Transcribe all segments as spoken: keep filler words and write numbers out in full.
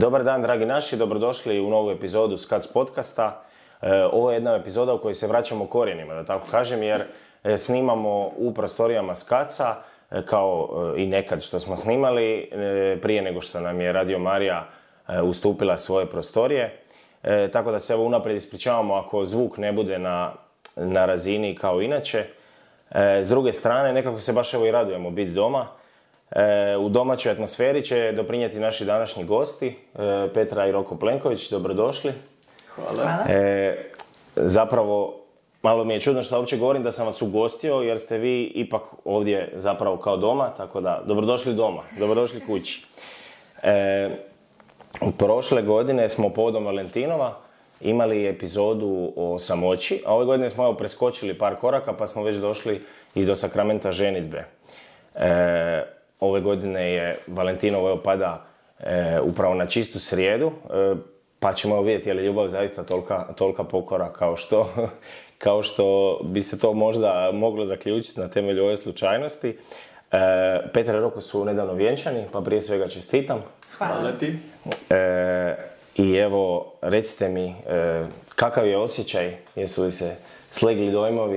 Dobar dan, dragi naši, dobrodošli u novu epizodu Skac podcasta. E, ovo je jedna epizoda u kojoj se vraćamo korijenima, da tako kažem, jer e, snimamo u prostorijama Skaca, e, kao e, i nekad što smo snimali, e, prije nego što nam je Radio Marija e, ustupila svoje prostorije. E, tako da se evo unaprijed ispričavamo ako zvuk ne bude na, na razini kao inače. E, s druge strane, nekako se baš evo i radujemo biti doma. E, u domaćoj atmosferi će doprinijeti naši današnji gosti, e, Petra i Roko Plenković, dobrodošli. Hvala. E, zapravo, malo mi je čudno što uopće govorim da sam vas ugostio, jer ste vi ipak ovdje zapravo kao doma, tako da dobrodošli doma, dobrodošli kući. E, prošle godine smo povodom Valentinova imali epizodu o samoći, a ove godine smo evo preskočili par koraka pa smo već došli i do sakramenta ženidbe. E, ove godine je Valentinovo evo pada e, upravo na čistu srijedu, e, pa ćemo vidjeti je li ljubav zaista tolika, tolika pokora kao što, kao što bi se to možda moglo zaključiti na temelju ove slučajnosti. E, Petra i Roko su nedavno vjenčani, pa prije svega čestitam. Hvala ti. E, I evo, recite mi, e, kakav je osjećaj, jesu li se slegli dojmovi?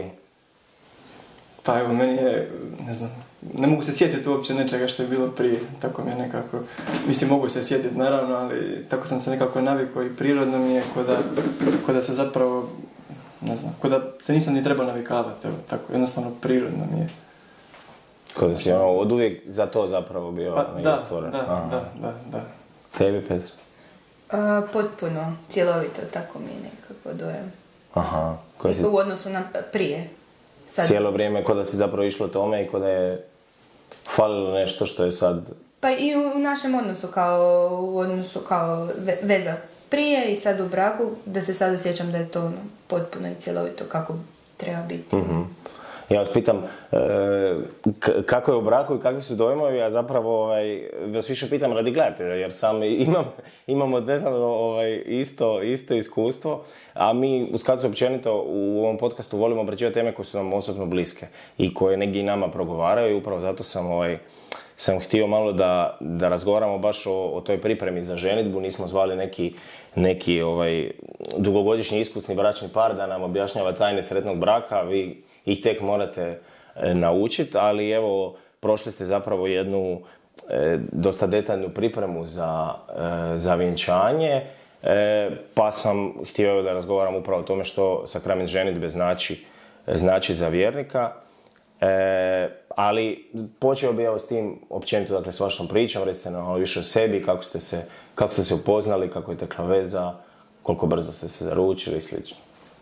Pa evo, meni je, ne znam, ne mogu se sjetiti uopće nečega što je bilo prije, tako mi je nekako, mislim mogu se sjetiti naravno, ali tako sam se nekako navikao i prirodno mi je ko da, ko da se zapravo, ne znam, ko da se nisam ni trebao navikavati, evo, tako jednostavno prirodno mi je. Ko da si ono od uvijek za to zapravo bio pa, da, stvoren? Da, Aha. da, da, da. Tebi, Petra? Uh, potpuno, cjelovito, tako mi je nekako dojam. Aha. Koji si... U odnosu na prije. Sad... Cijelo vrijeme ko da si zapravo išlo tome i ko da je falilo nešto što je sad... Pa i u našem odnosu kao, u odnosu kao veza prije i sad u braku, da se sad osjećam da je to ono, potpuno i cjelovito kako treba biti. Mm-hmm. Ja vas pitam, e, k- kako je u braku i kakvi su dojmovi, a zapravo ovaj, vas više pitam radi gledatelja, jer sam imam, imam odnedavno ovaj, isto, isto iskustvo, a mi u Skacu općenito u ovom podcastu volimo obrađivati teme koje su nam osobno bliske i koje negdje i nama progovaraju i upravo zato sam, ovaj, sam htio malo da, da razgovaramo baš o, o toj pripremi za ženidbu. Nismo zvali neki, neki ovaj, dugogodišnji iskusni bračni par da nam objašnjava tajne sretnog braka, vi ih tek morate e, naučiti, ali evo, prošli ste zapravo jednu e, dosta detaljnu pripremu za, e, za vjenčanje, e, pa sam htio da razgovaram upravo o tome što sakrament ženidbe znači, znači za vjernika. E, ali počeo bi evo s tim općenito, dakle, s vašom pričom, recite nam malo više o sebi, kako ste se, kako ste se upoznali, kako je tekla veza, koliko brzo ste se zaručili i slično.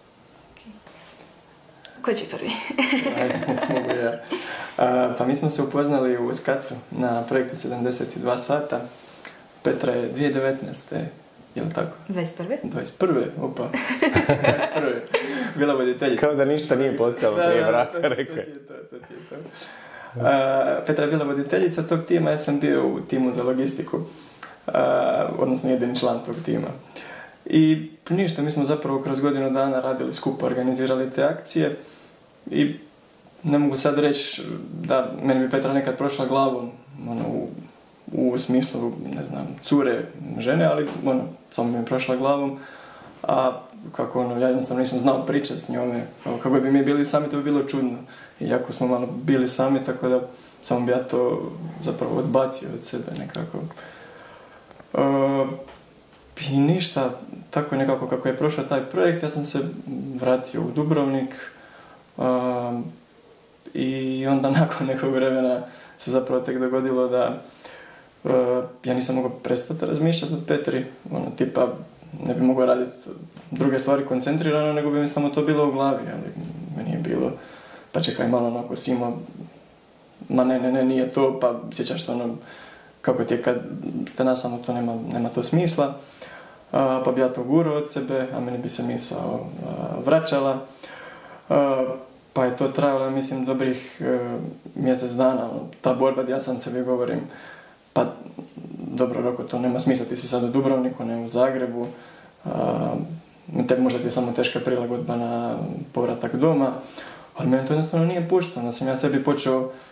Ko će prvi? Ajde, mogu ja. A, pa mi smo se upoznali u Skacu na projektu sedamdeset dva sata. Petra je dvije tisuće devetnaeste. Je li tako? dvadeset prve. dvadeset prve. Opa. dvadeset prve. Bila voditeljica. Kao da ništa nije postalo prije braka, rekao je. To ti je to, to ti je to. A, Petra je bila voditeljica tog tima, ja sam bio u timu za logistiku. A, odnosno jedini član tog tima. I ništa, mi smo zapravo kroz godinu dana radili skupo, organizirali te akcije i ne mogu sad reći da meni bi Petra nekad prošla glavom ono, u, u smislu, ne znam, cure, žene, ali ono, samo bi mi prošla glavom, a kako ono, ja jednostavno nisam znao pričati s njome, kako bi mi bili sami, to bi bilo čudno, iako smo malo bili sami, tako da samo bi ja to zapravo odbacio od sebe nekako. Uh, I ništa, tako nekako kako je prošao taj projekt, ja sam se vratio u Dubrovnik um, i onda nakon nekog vremena se zapravo tek dogodilo da uh, ja nisam mogao prestati razmišljati od Petri, ono tipa ne bi mogao raditi druge stvari koncentrirano, nego bi mi samo to bilo u glavi, ali meni je bilo, pa čekaj malo onako si imao, ma ne, ne, ne, nije to, pa sjećaš se ono, kako ti je kad ste nasamo, to nema, nema to smisla. Uh, pa bi ja to gurao od sebe, a meni bi se misao uh, vraćala. Uh, pa je to trajalo, mislim, dobrih uh, mjesec dana. Ta borba gdje ja sam sebi govorim, pa dobro, Roko, to nema smisla, ti si sad u Dubrovniku, ne u Zagrebu. Uh, te, možda ti je samo teška prilagodba na povratak doma, ali meni to jednostavno nije pušteno. Da sam ja sebi počeo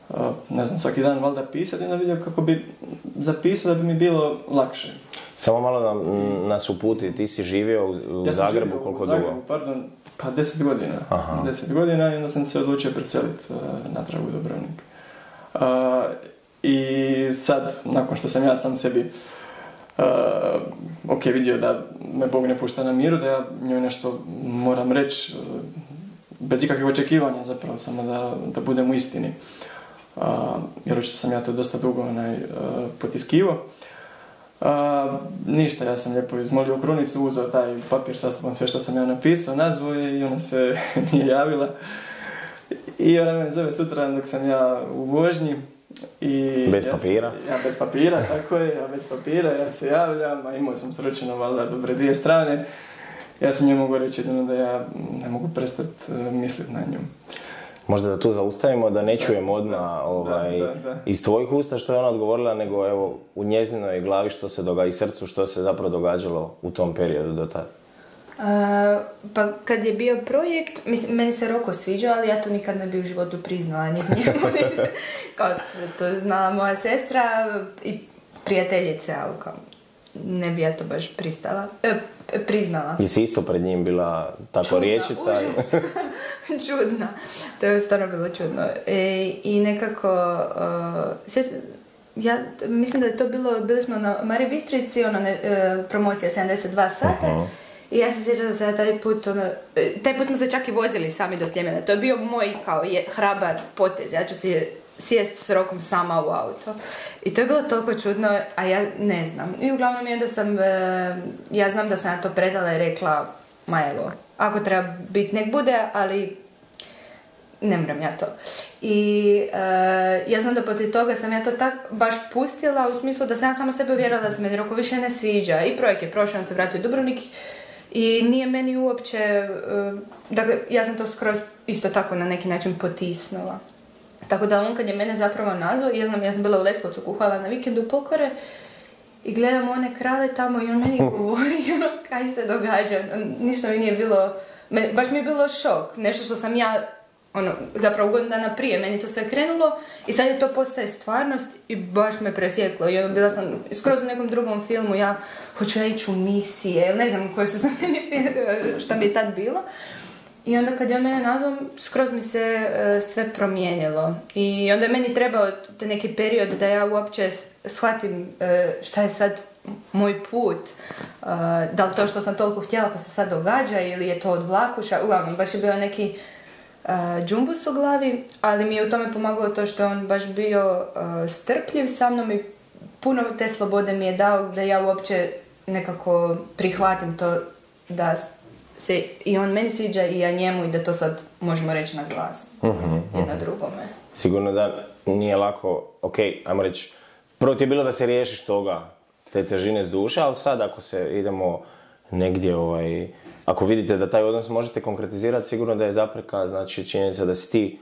ne znam, svaki dan valjda pisati i onda vidio kako bi zapisao da bi mi bilo lakše. Samo malo nam, nas uputi, ti si živio u, u ja Zagrebu živio koliko u Zagrebu, dugo? Pardon, pa deset godina. Aha. Deset godina i onda sam se odlučio preseliti uh, natrag u Dubrovnik. Uh, I sad, nakon što sam ja sam sebi uh, ok, vidio da me Bog ne pušta na miru, da ja njoj nešto moram reći uh, bez ikakvih očekivanja zapravo, samo da, da budem u istini. Uh, jer očito sam ja to dosta dugo onaj, uh, potiskivo. Uh, ništa, ja sam lijepo izmolio krunicu, uzeo taj papir sa sobom, sve što sam ja napisao, nazvao je i ona se nije javila. I ona me zove sutra dok sam ja u vožnji. I bez ja papira? Se, ja bez papira, tako je, ja bez papira, ja se javljam, a imao sam sročeno valjda dobre dvije strane. Ja sam njoj mogu reći jedino da ja ne mogu prestati uh, misliti na nju. Možda da tu zaustavimo, da ne čujemo odmah ovaj, da, da, da. iz tvojih usta što je ona odgovorila, nego evo u njezinoj glavi što se događa i srcu što se zapravo događalo u tom periodu do tada. Uh, pa kad je bio projekt, mislim, meni se Roko sviđao, ali ja to nikad ne bi u životu priznala, niti njemu, niti, kao to je znala moja sestra i prijateljice, ali kao ne bi ja to baš pristala, e, priznala. Jesi isto pred njim bila tako Čudna, riječita? užasno. Čudna. To je stvarno bilo čudno. E, I nekako, uh, sjeć, ja mislim da je to bilo, bili smo na Mariji Bistrici, ono, ne, uh, promocija sedamdeset dva sata. Uh-huh. I ja se sjećam da se taj put, ono, taj put smo se čak i vozili sami do Sljemena. To je bio moj kao je, hrabar potez. Ja ću si sjest s Rokom sama u auto. I to je bilo toliko čudno, a ja ne znam. I uglavnom je da sam, ja znam da sam na to predala i rekla, ma evo, ako treba biti nek bude, ali ne moram ja to. I uh, ja znam da poslije toga sam ja to tak baš pustila u smislu da sam ja samo sebe uvjerila da se meni Roko više ne sviđa. I projekt je prošao, on se vratio u Dubrovnik i nije meni uopće, uh, dakle ja sam to skroz isto tako na neki način potisnula. Tako da on kad je mene zapravo nazvao, ja znam, ja sam bila u Leskovcu kuhala na vikendu pokore i gledam one krave tamo i on meni govori ono kaj se događa. Ništa mi nije bilo, baš mi je bilo šok, nešto što sam ja ono, zapravo godinu dana prije, meni to sve krenulo i sad je to postaje stvarnost i baš me presjeklo. I ono, bila sam skroz u nekom drugom filmu, ja hoću ja ići u misije, ne znam koje su za meni, šta mi je tad bilo. I onda kad je on mene nazvao, skroz mi se uh, sve promijenilo. I onda je meni trebao te neki period da ja uopće shvatim uh, šta je sad moj put. Uh, da li to što sam toliko htjela pa se sad događa ili je to od vlakuša. Uglavnom, baš je bio neki uh, džumbus u glavi, ali mi je u tome pomagalo to što je on baš bio uh, strpljiv sa mnom i puno te slobode mi je dao da ja uopće nekako prihvatim to da se i on meni sviđa i ja njemu i da to sad možemo reći na glas. Uh-huh, jedno uh-huh. drugome. Sigurno da nije lako, ok, ajmo reći, prvo ti je bilo da se riješiš toga, te težine s duše, ali sad ako se idemo negdje, ovaj, ako vidite da taj odnos možete konkretizirati, sigurno da je zapreka, znači činjenica da si ti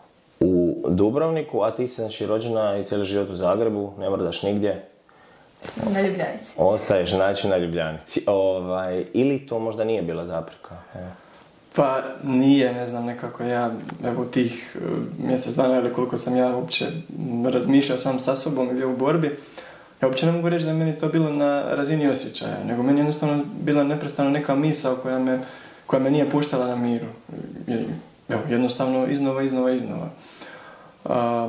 u Dubrovniku, a ti si znači rođena i cijeli život u Zagrebu, ne mrdaš nigdje. Na Ljubljanici. Ostaješ znači na Ljubljanici. Ovaj, ili to možda nije bila zapreka? Ja. Pa nije, ne znam, nekako ja, evo tih uh, mjesec dana ili koliko sam ja uopće razmišljao sam sa sobom i bio u borbi, ja uopće ne mogu reći da je meni to bilo na razini osjećaja, nego meni jednostavno bila neprestano neka misao koja me, koja me nije puštala na miru. Evo, jednostavno iznova, iznova, iznova. Uh,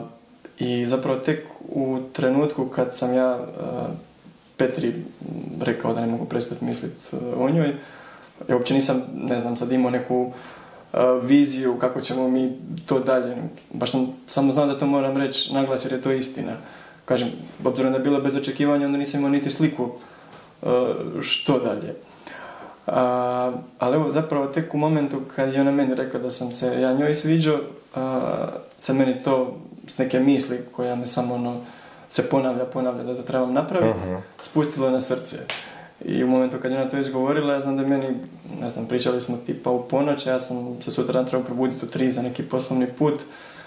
I zapravo tek u trenutku kad sam ja uh, Petri rekao da ne mogu prestati misliti uh, o njoj, ja uopće nisam, ne znam, sad imao neku uh, viziju kako ćemo mi to dalje. Baš sam samo znao da to moram reći naglas jer je to istina. Kažem, obzirom da je bilo bez očekivanja, onda nisam imao niti sliku uh, što dalje. Uh, ali evo, zapravo tek u momentu kad je ona meni rekla da sam se ja njoj sviđao, uh, se meni to s neke misli koja me samo ono, se ponavlja, ponavlja da to trebam napraviti, uh-huh. spustilo na srce. I u momentu kad je ona to izgovorila, ja znam da meni, ne znam, pričali smo tipa u ponoć, ja sam se sutra trebao probuditi u tri za neki poslovni put.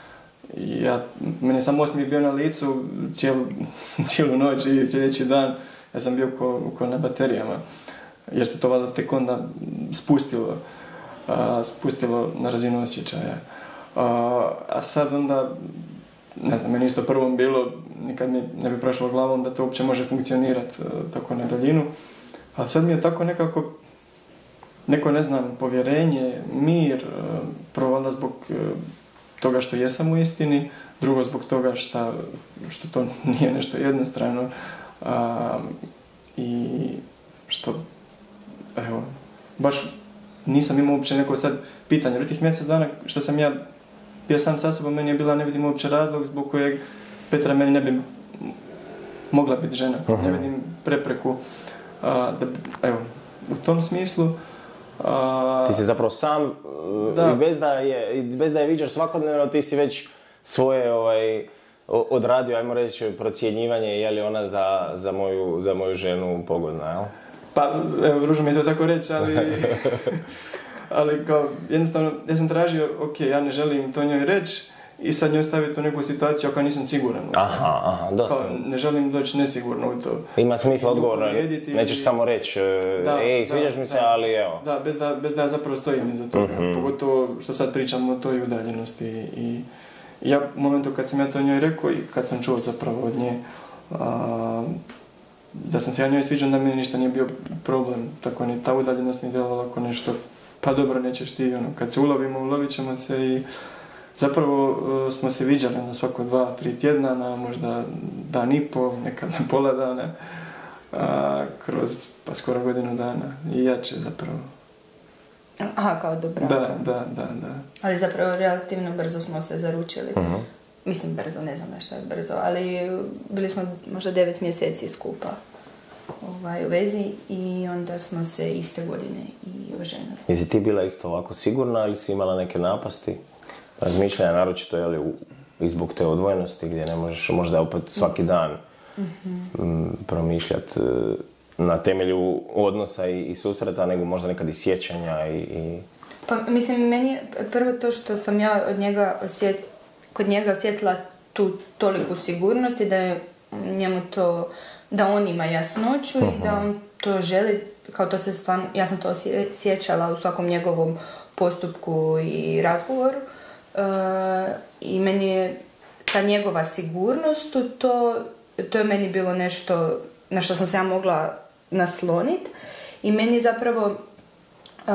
I ja, meni sam osmijeh bio na licu cijelu, cijelu noć i sljedeći dan ja sam bio ko, ko na baterijama. Jer se to valjda tek onda spustilo, a, spustilo na razinu osjećaja. A, a sad onda ne znam, meni isto prvom bilo, nikad mi ne bi prošlo glavom da to uopće može funkcionirati tako na daljinu. A sad mi je tako nekako, neko, ne znam, povjerenje, mir, prvo valjda zbog toga što jesam u istini, drugo zbog toga šta, što to nije nešto jednostrano a, i što, evo, baš nisam imao uopće neko sad pitanje. U tih mjesec dana što sam ja bio sam sa sobom, meni je bila, ne vidim uopće razlog zbog kojeg Petra meni ne bi mogla biti žena. Uh-huh. Ne vidim prepreku. A, da, evo, u tom smislu... A, ti si zapravo sam, da, i bez da je, bez da je viđaš svakodnevno, ti si već svoje ovaj, odradio, ajmo reći, procjenjivanje je li ona za, za, moju, za moju ženu pogodna, jel? Pa, evo, ružno mi je to tako reći, ali... ali kao, jednostavno, ja sam tražio, ok, ja ne želim to njoj reći i sad njoj staviti u neku situaciju ako nisam siguran. Aha, aha, da. Kao, ne želim doći nesigurno u to. Ima smisla odgovor, nećeš samo reći, da, ej, sviđaš mi se, da, ali evo. Da, bez da, bez da ja zapravo stojim iza toga, mm-hmm. Pogotovo što sad pričamo o toj udaljenosti. I, i ja u momentu kad sam ja to njoj rekao i kad sam čuo zapravo od nje, a, da sam se ja njoj sviđao, da meni ništa nije bio problem, tako ni ta udaljenost mi djelovala ako nešto, pa dobro, nećeš ti, ono, kad se ulovimo, ulovit ćemo se i zapravo uh, smo se viđali na svako dva, tri tjedna, na možda dan i pol, nekad na pola dana, a, kroz pa skoro godinu dana i jače zapravo. Aha, kao do braka. Da, da, da, da. Ali zapravo relativno brzo smo se zaručili. Uh-huh. Mislim brzo, ne znam nešto je brzo, ali bili smo možda devet mjeseci skupa ovaj, u vezi i onda smo se iste godine i oženili. Jesi ti bila isto ovako sigurna ili si imala neke napasti? Razmišljanja, naročito je li u, i zbog te odvojenosti gdje ne možeš možda opet svaki dan mm-hmm. promišljati na temelju odnosa i, i susreta, nego možda nekad i sjećanja i, i... Pa mislim, meni je prvo to što sam ja od njega osjet, kod njega osjetila tu toliku sigurnost i da je njemu to, da on ima jasnoću uh-huh. i da on to želi, kao to se stvarno, ja sam to osjećala u svakom njegovom postupku i razgovoru. Uh, i meni je ta njegova sigurnost to, to je meni bilo nešto na što sam se ja mogla nasloniti i meni zapravo uh,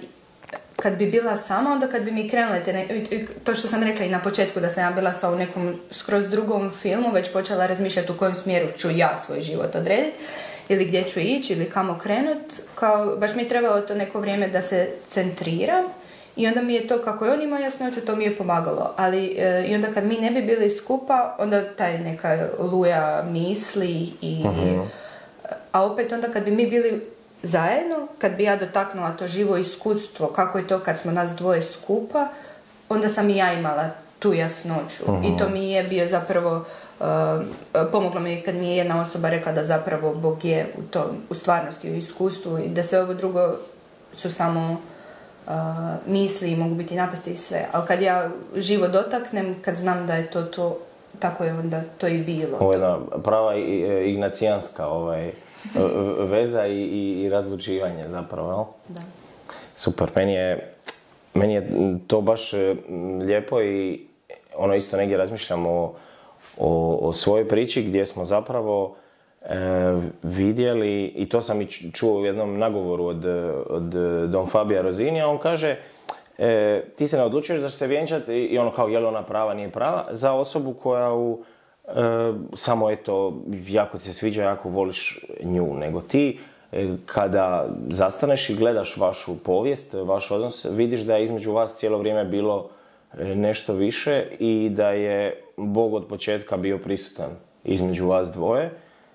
kad bi bila sama, onda kad bi mi krenule te ne, to što sam rekla i na početku da sam ja bila sa u nekom skroz drugom filmu, već počela razmišljati u kojem smjeru ću ja svoj život odrediti ili gdje ću ići ili kamo krenut, kao baš mi je trebalo to neko vrijeme da se centriram. I onda mi je to, kako je on imao jasnoću, to mi je pomagalo. Ali e, i onda kad mi ne bi bili skupa, onda taj neka luja misli i... Uh-huh. A opet onda kad bi mi bili zajedno, kad bi ja dotaknula to živo iskustvo, kako je to kad smo nas dvoje skupa, onda sam i ja imala tu jasnoću. Uh-huh. I to mi je bio zapravo... Uh, pomoglo mi kad mi je jedna osoba rekla da zapravo Bog je u, tom, u stvarnosti, u iskustvu i da sve ovo drugo su samo... Uh, misli i mogu biti napasti i sve, ali kad ja živo dotaknem, kad znam da je to to, tako je onda to i bilo. Ovo je jedna prava ignacijanska ovaj, veza i, i, i razlučivanje zapravo, jel? Da. Super, meni je, meni je to baš lijepo i ono isto negdje razmišljam o, o, o svojoj priči gdje smo zapravo E, vidjeli, i to sam i čuo u jednom nagovoru od, od Don Fabija Rosinija, on kaže e, ti se ne odlučuješ da će se vjenčati i ono kao je li ona prava, nije prava, za osobu koja u, e, samo eto, jako ti se sviđa, jako voliš nju, nego ti e, kada zastaneš i gledaš vašu povijest, vaš odnos, vidiš da je između vas cijelo vrijeme bilo nešto više i da je Bog od početka bio prisutan između vas dvoje.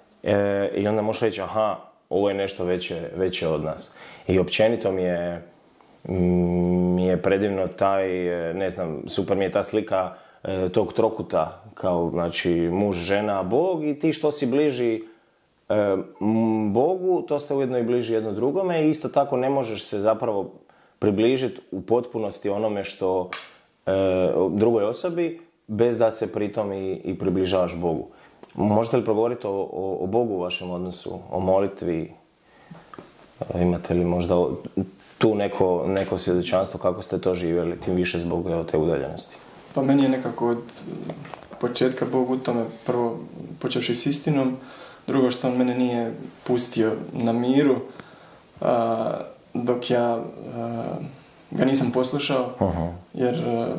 E, i onda možeš reći, aha, ovo je nešto veće, veće od nas. I općenito mi je, mi je predivno taj, ne znam, super mi je ta slika e, tog trokuta, kao, znači, muž, žena, Bog i ti što si bliži e, Bogu, to ste ujedno i bliži jedno drugome i isto tako ne možeš se zapravo približiti u potpunosti onome što e, drugoj osobi, bez da se pritom i, i približavaš Bogu. Možete li progovoriti o, o, o Bogu u vašem odnosu, o molitvi? Imate li možda tu neko, neko svjedočanstvo kako ste to živjeli, tim više zbog te udaljenosti? Pa meni je nekako od početka Bog u tome, prvo počevši s istinom, drugo što on mene nije pustio na miru, a, dok ja a, ga nisam poslušao, uh-huh. jer a,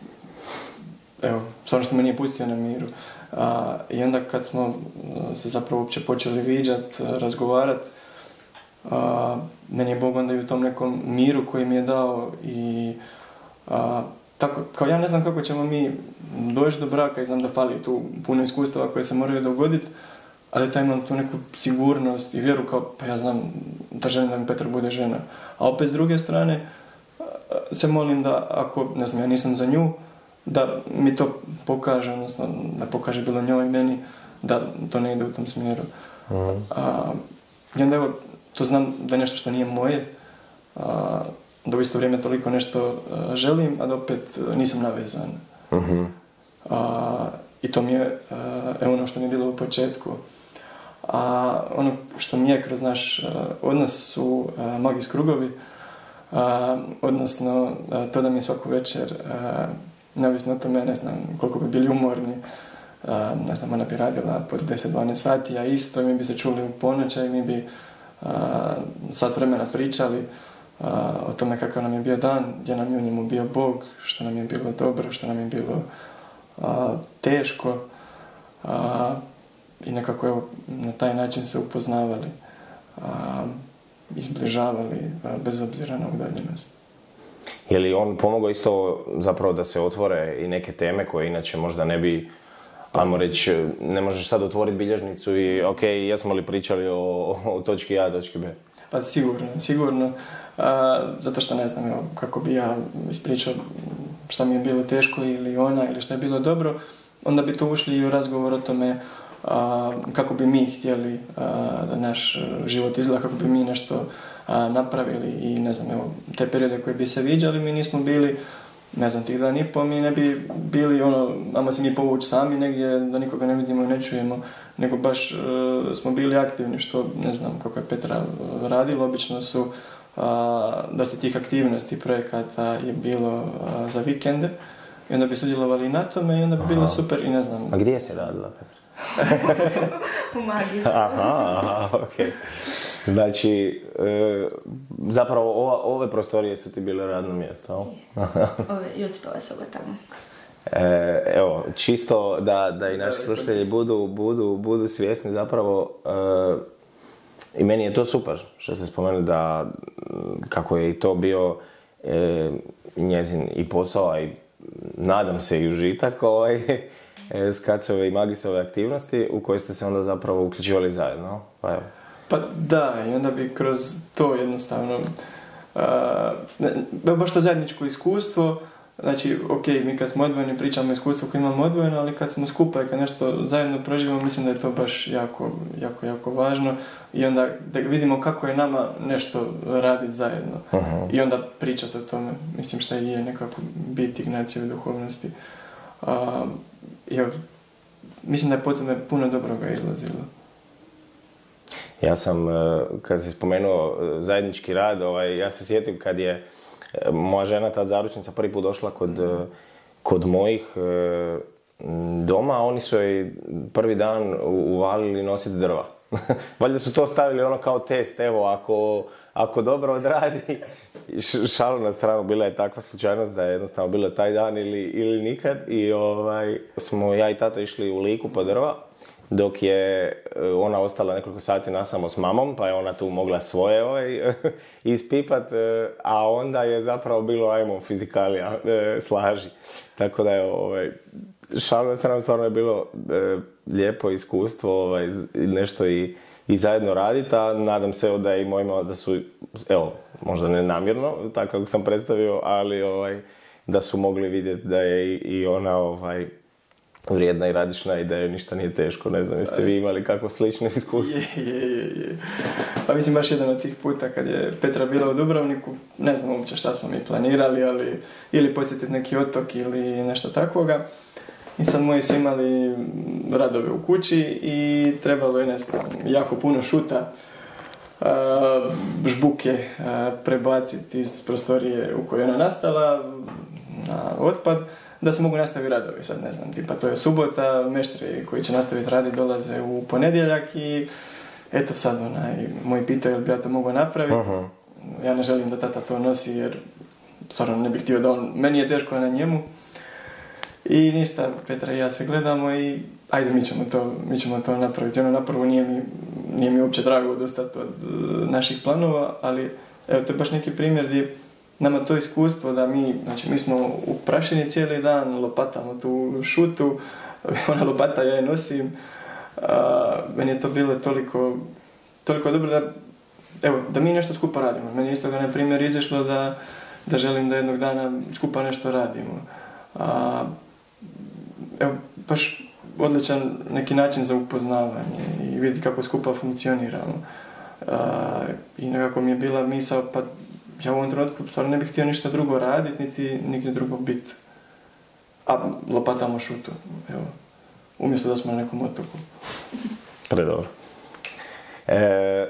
evo, stvarno što me nije pustio na miru. A, I onda kad smo se zapravo uopće počeli viđat, razgovarat, a, meni je Bog onda i u tom nekom miru koji mi je dao i a, tako, kao ja ne znam kako ćemo mi doći do braka i znam da fali tu puno iskustava koje se moraju dogoditi, ali ja imam tu neku sigurnost i vjeru kao, pa ja znam da želim da mi Petar bude žena. A opet s druge strane se molim da ako, ne znam, ja nisam za nju, da mi to pokaže, odnosno da pokaže bilo njoj i meni, da to ne ide u tom smjeru. Mm. A, I onda evo, to znam da je nešto što nije moje, a, da u isto vrijeme toliko nešto a, želim, a da opet a, nisam navezan. Mm-hmm. A, I to mi je a, ono što mi je bilo u početku. A ono što mi je kroz naš a, odnos su a, magijs krugovi, a, odnosno a, to da mi svaku večer, a, neovisno o tome, ne znam koliko bi bili umorni, a, ne znam, ona bi radila po deset do dvanaest sati, a isto mi bi se čuli u ponoća i mi bi a, sat vremena pričali a, o tome kakav nam je bio dan, gdje nam je u njemu bio Bog, što nam je bilo dobro, što nam je bilo a, teško a, i nekako evo, na taj način se upoznavali, a, izbližavali a, bez obzira na udaljenost. Je li on pomogao isto zapravo da se otvore i neke teme koje inače možda ne bi, ajmo reći, ne možeš sad otvoriti bilježnicu i ok, jesmo li pričali o, o točki A, točki B? Pa sigurno, sigurno. A, zato što ne znam evo, kako bi ja ispričao šta mi je bilo teško ili ona ili šta je bilo dobro, onda bi to ušli i u razgovor o tome a, kako bi mi htjeli a, da naš život izgleda, kako bi mi nešto a, napravili i ne znam, evo, te periode koje bi se viđali, mi nismo bili, ne znam, tih dan i po, mi ne bi bili ono, ajmo se mi povući sami negdje, da nikoga ne vidimo i ne čujemo, nego baš uh, smo bili aktivni, što ne znam kako je Petra radila, obično su uh, da se tih aktivnosti, projekata je bilo uh, za vikende i onda bi sudjelovali na tome i onda bi aha. bilo super i ne znam. A gdje si radila, Petra? U magijs. Aha, aha, okej. Okay. Znači, e, zapravo ova, ove prostorije su ti bile radno mjesto, ali? Ove, Josipova soba tamo. E, evo, čisto da, da i naši slušatelji budu, budu, budu svjesni zapravo, e, i meni je to super što ste spomenuli da kako je i to bio e, njezin i posao, a i nadam se i užitak ovaj, e, Skacove i Magisove aktivnosti u koje ste se onda zapravo uključivali zajedno, pa evo. Pa da, i onda bi kroz to jednostavno, uh, ne, baš to zajedničko iskustvo, znači, ok, mi kad smo odvojeni pričamo o iskustvu koje imamo odvojeno, ali kad smo skupa i kad nešto zajedno proživamo, mislim da je to baš jako, jako, jako važno i onda da vidimo kako je nama nešto raditi zajedno uh-huh. i onda pričati o tome, mislim šta je nekako bit Ignacijeve duhovnosti. Uh, ja, mislim da je po tome puno dobroga izlazilo. Ja sam, kad si spomenuo zajednički rad, ovaj, ja se sjetim kad je moja žena, ta zaručnica, prvi put došla kod, kod mojih doma, oni su joj prvi dan uvalili nositi drva. Valjda su to stavili ono kao test, evo, ako, ako dobro odradi, šalu na stranu, bila je takva slučajnost da je jednostavno bilo taj dan ili, ili nikad i ovaj, smo ja i tata išli u Liku po drva. Dok je ona ostala nekoliko sati nasamo s mamom, pa je ona tu mogla svoje ovaj, ispipat, a onda je zapravo bilo, ajmo, fizikalija, slaži. Tako da je, ovaj, šalno strano stvarno je bilo e, lijepo iskustvo, ovaj, nešto i, i zajedno raditi, a nadam se da je i mojima, da su, evo, možda ne namjerno, tako kako sam predstavio, ali ovaj, da su mogli vidjeti da je i, i ona, ovaj, vrijedna i radišna i da je ništa nije teško. Ne znam, jeste vi imali kakvo slično iskustvo? Je, je, je, je. Pa mislim baš jedan od tih puta kad je Petra bila u Dubrovniku, ne znam uopće šta smo mi planirali, ali ili posjetiti neki otok ili nešto takvoga. I sad moji su imali radove u kući i trebalo je nešto jako puno šuta, žbuke prebaciti iz prostorije u kojoj je ona nastala na otpad. da se mogu nastaviti radovi, sad ne znam, tipa to je subota, meštri koji će nastaviti raditi dolaze u ponedjeljak i eto sad onaj, moji pitaju jel bi ja to mogao napraviti. Uh-huh. Ja ne želim da tata to nosi jer stvarno ne bih htio da on, meni je teško na njemu. I ništa, Petra i ja se gledamo i ajde mi ćemo to, mi ćemo to napraviti. Ono napravo nije mi, nije mi uopće drago odustati od uh, naših planova, ali evo to je baš neki primjer gdje nama to iskustvo da mi, znači mi smo u prašini cijeli dan, lopatamo tu šutu, ona lopata ja je nosim, a, meni je to bilo toliko, toliko dobro da, evo, da mi nešto skupa radimo. Meni je isto ga na primjer izašlo da, da želim da jednog dana skupa nešto radimo. A, evo, baš odličan neki način za upoznavanje i vidi kako skupa funkcioniramo. A, I nekako mi je bila misao, pa ja u ovom trenutku stvarno ne bih htio ništa drugo raditi, niti nigdje drugo biti. A lopatamo šutu, evo, umjesto da smo na nekom otoku. Predobro. E,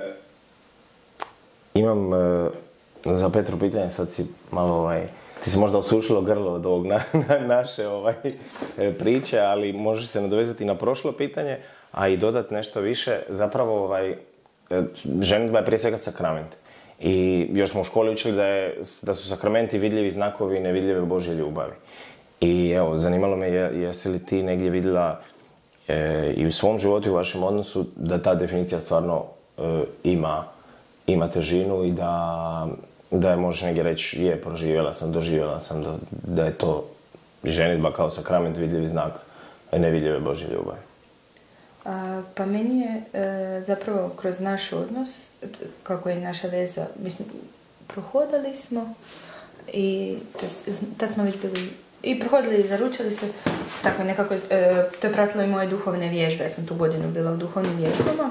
imam e, za Petru pitanje, sad si malo ovaj, ti si možda osušilo grlo od ovog na, na, naše ovaj, priče, ali možeš se nadovezati na prošlo pitanje, a i dodati nešto više. Zapravo, ovaj, ženidba je prije svega sakrament. I još smo u školi učili da, je, da su sakramenti vidljivi znakovi nevidljive Božje ljubavi. I evo, zanimalo me je, jesi li ti negdje vidjela e, i u svom životu i u vašem odnosu da ta definicija stvarno e, ima, ima težinu i da, da je možeš negdje reći je, proživjela sam, doživjela sam, da, da je to ženidba kao sakrament vidljivi znak nevidljive Božje ljubavi. A, pa meni je e, zapravo kroz naš odnos, kako je naša veza, mislim, prohodali smo i to, tad smo već bili i prohodili i zaručili se, tako nekako, e, to je pratilo i moje duhovne vježbe, ja sam tu godinu bila u duhovnim vježbama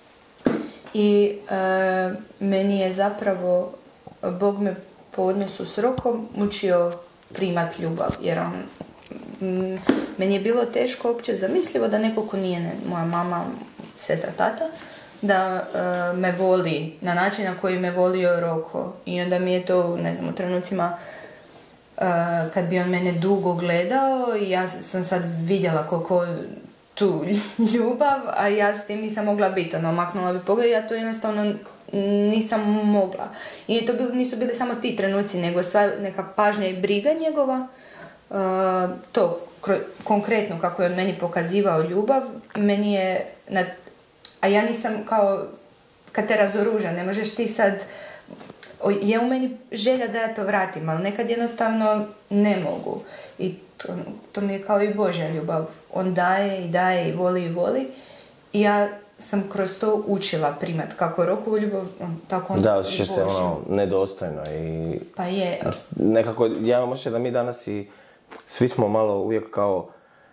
i e, meni je zapravo Bog me po odnosu s Rokom učio primat ljubav, jer on m, meni je bilo teško uopće zamislivo da neko ko nije ne, moja mama, sestra, tata, da uh, me voli na način na koji me volio Roko. I onda mi je to, ne znam, u trenucima uh, kad bi on mene dugo gledao i ja sam sad vidjela koliko tu ljubav, a ja s tim nisam mogla biti. Ono, maknula bi pogled i ja to jednostavno nisam mogla. I to bil, nisu bili samo ti trenuci, nego sva neka pažnja i briga njegova. Uh, to konkretno kako je on meni pokazivao ljubav, meni je, na, a ja nisam kao, kad te razoruža, ne možeš ti sad, je u meni želja da ja to vratim, ali nekad jednostavno ne mogu. I to, to mi je kao i Božja ljubav. On daje i daje i voli i voli. I ja sam kroz to učila primat kako Rokovu ljubav, tako on da, osjećaš se ono nedostojno i... Pa je. Nekako, ja imam osjećaj da mi danas i svi smo malo uvijek kao,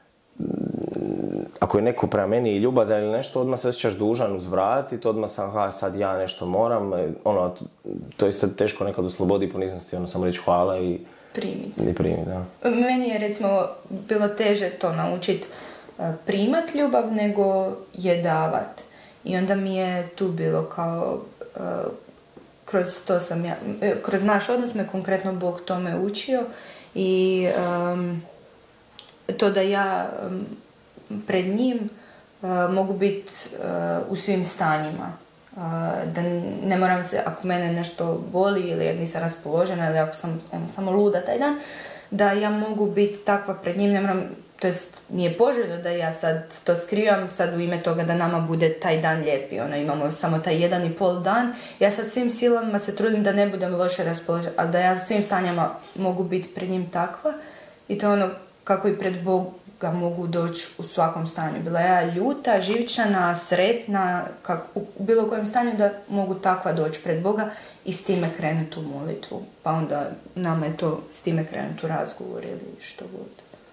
ako je neko prema meni ljubazan ili nešto, odmah se osjećaš dužan uzvratiti, odmah sam, ha, sad ja nešto moram, ono, to isto teško nekad u slobodi i poniznosti, ono, samo reći hvala i primiti. I primiti, da. Meni je, recimo, bilo teže to naučiti primat ljubav nego je davat. I onda mi je tu bilo kao, kroz to sam ja, kroz naš odnos me konkretno Bog tome učio. I um, to da ja um, pred njim uh, mogu biti uh, u svim stanjima. Uh, da ne moram se, ako mene nešto boli ili ja nisam raspoložena ili ako sam on, samo luda taj dan, da ja mogu biti takva pred njim, ne moram, to jest nije poželjno da ja sad to skrivam sad u ime toga da nama bude taj dan lijepi. Ono, imamo samo taj jedan i pol dan. Ja sad svim silama se trudim da ne budem loše raspoložena, ali da ja u svim stanjama mogu biti pred njim takva. I to je ono kako i pred Boga mogu doći u svakom stanju. Bila ja ljuta, živčana, sretna, kak, u bilo kojem stanju da mogu takva doći pred Boga i s time krenuti u molitvu. Pa onda nama je to s time krenuti u razgovor ili što god.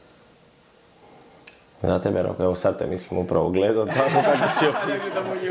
Da, tebe, Roko, evo sad te mislim upravo gledao, tako kako si opisao.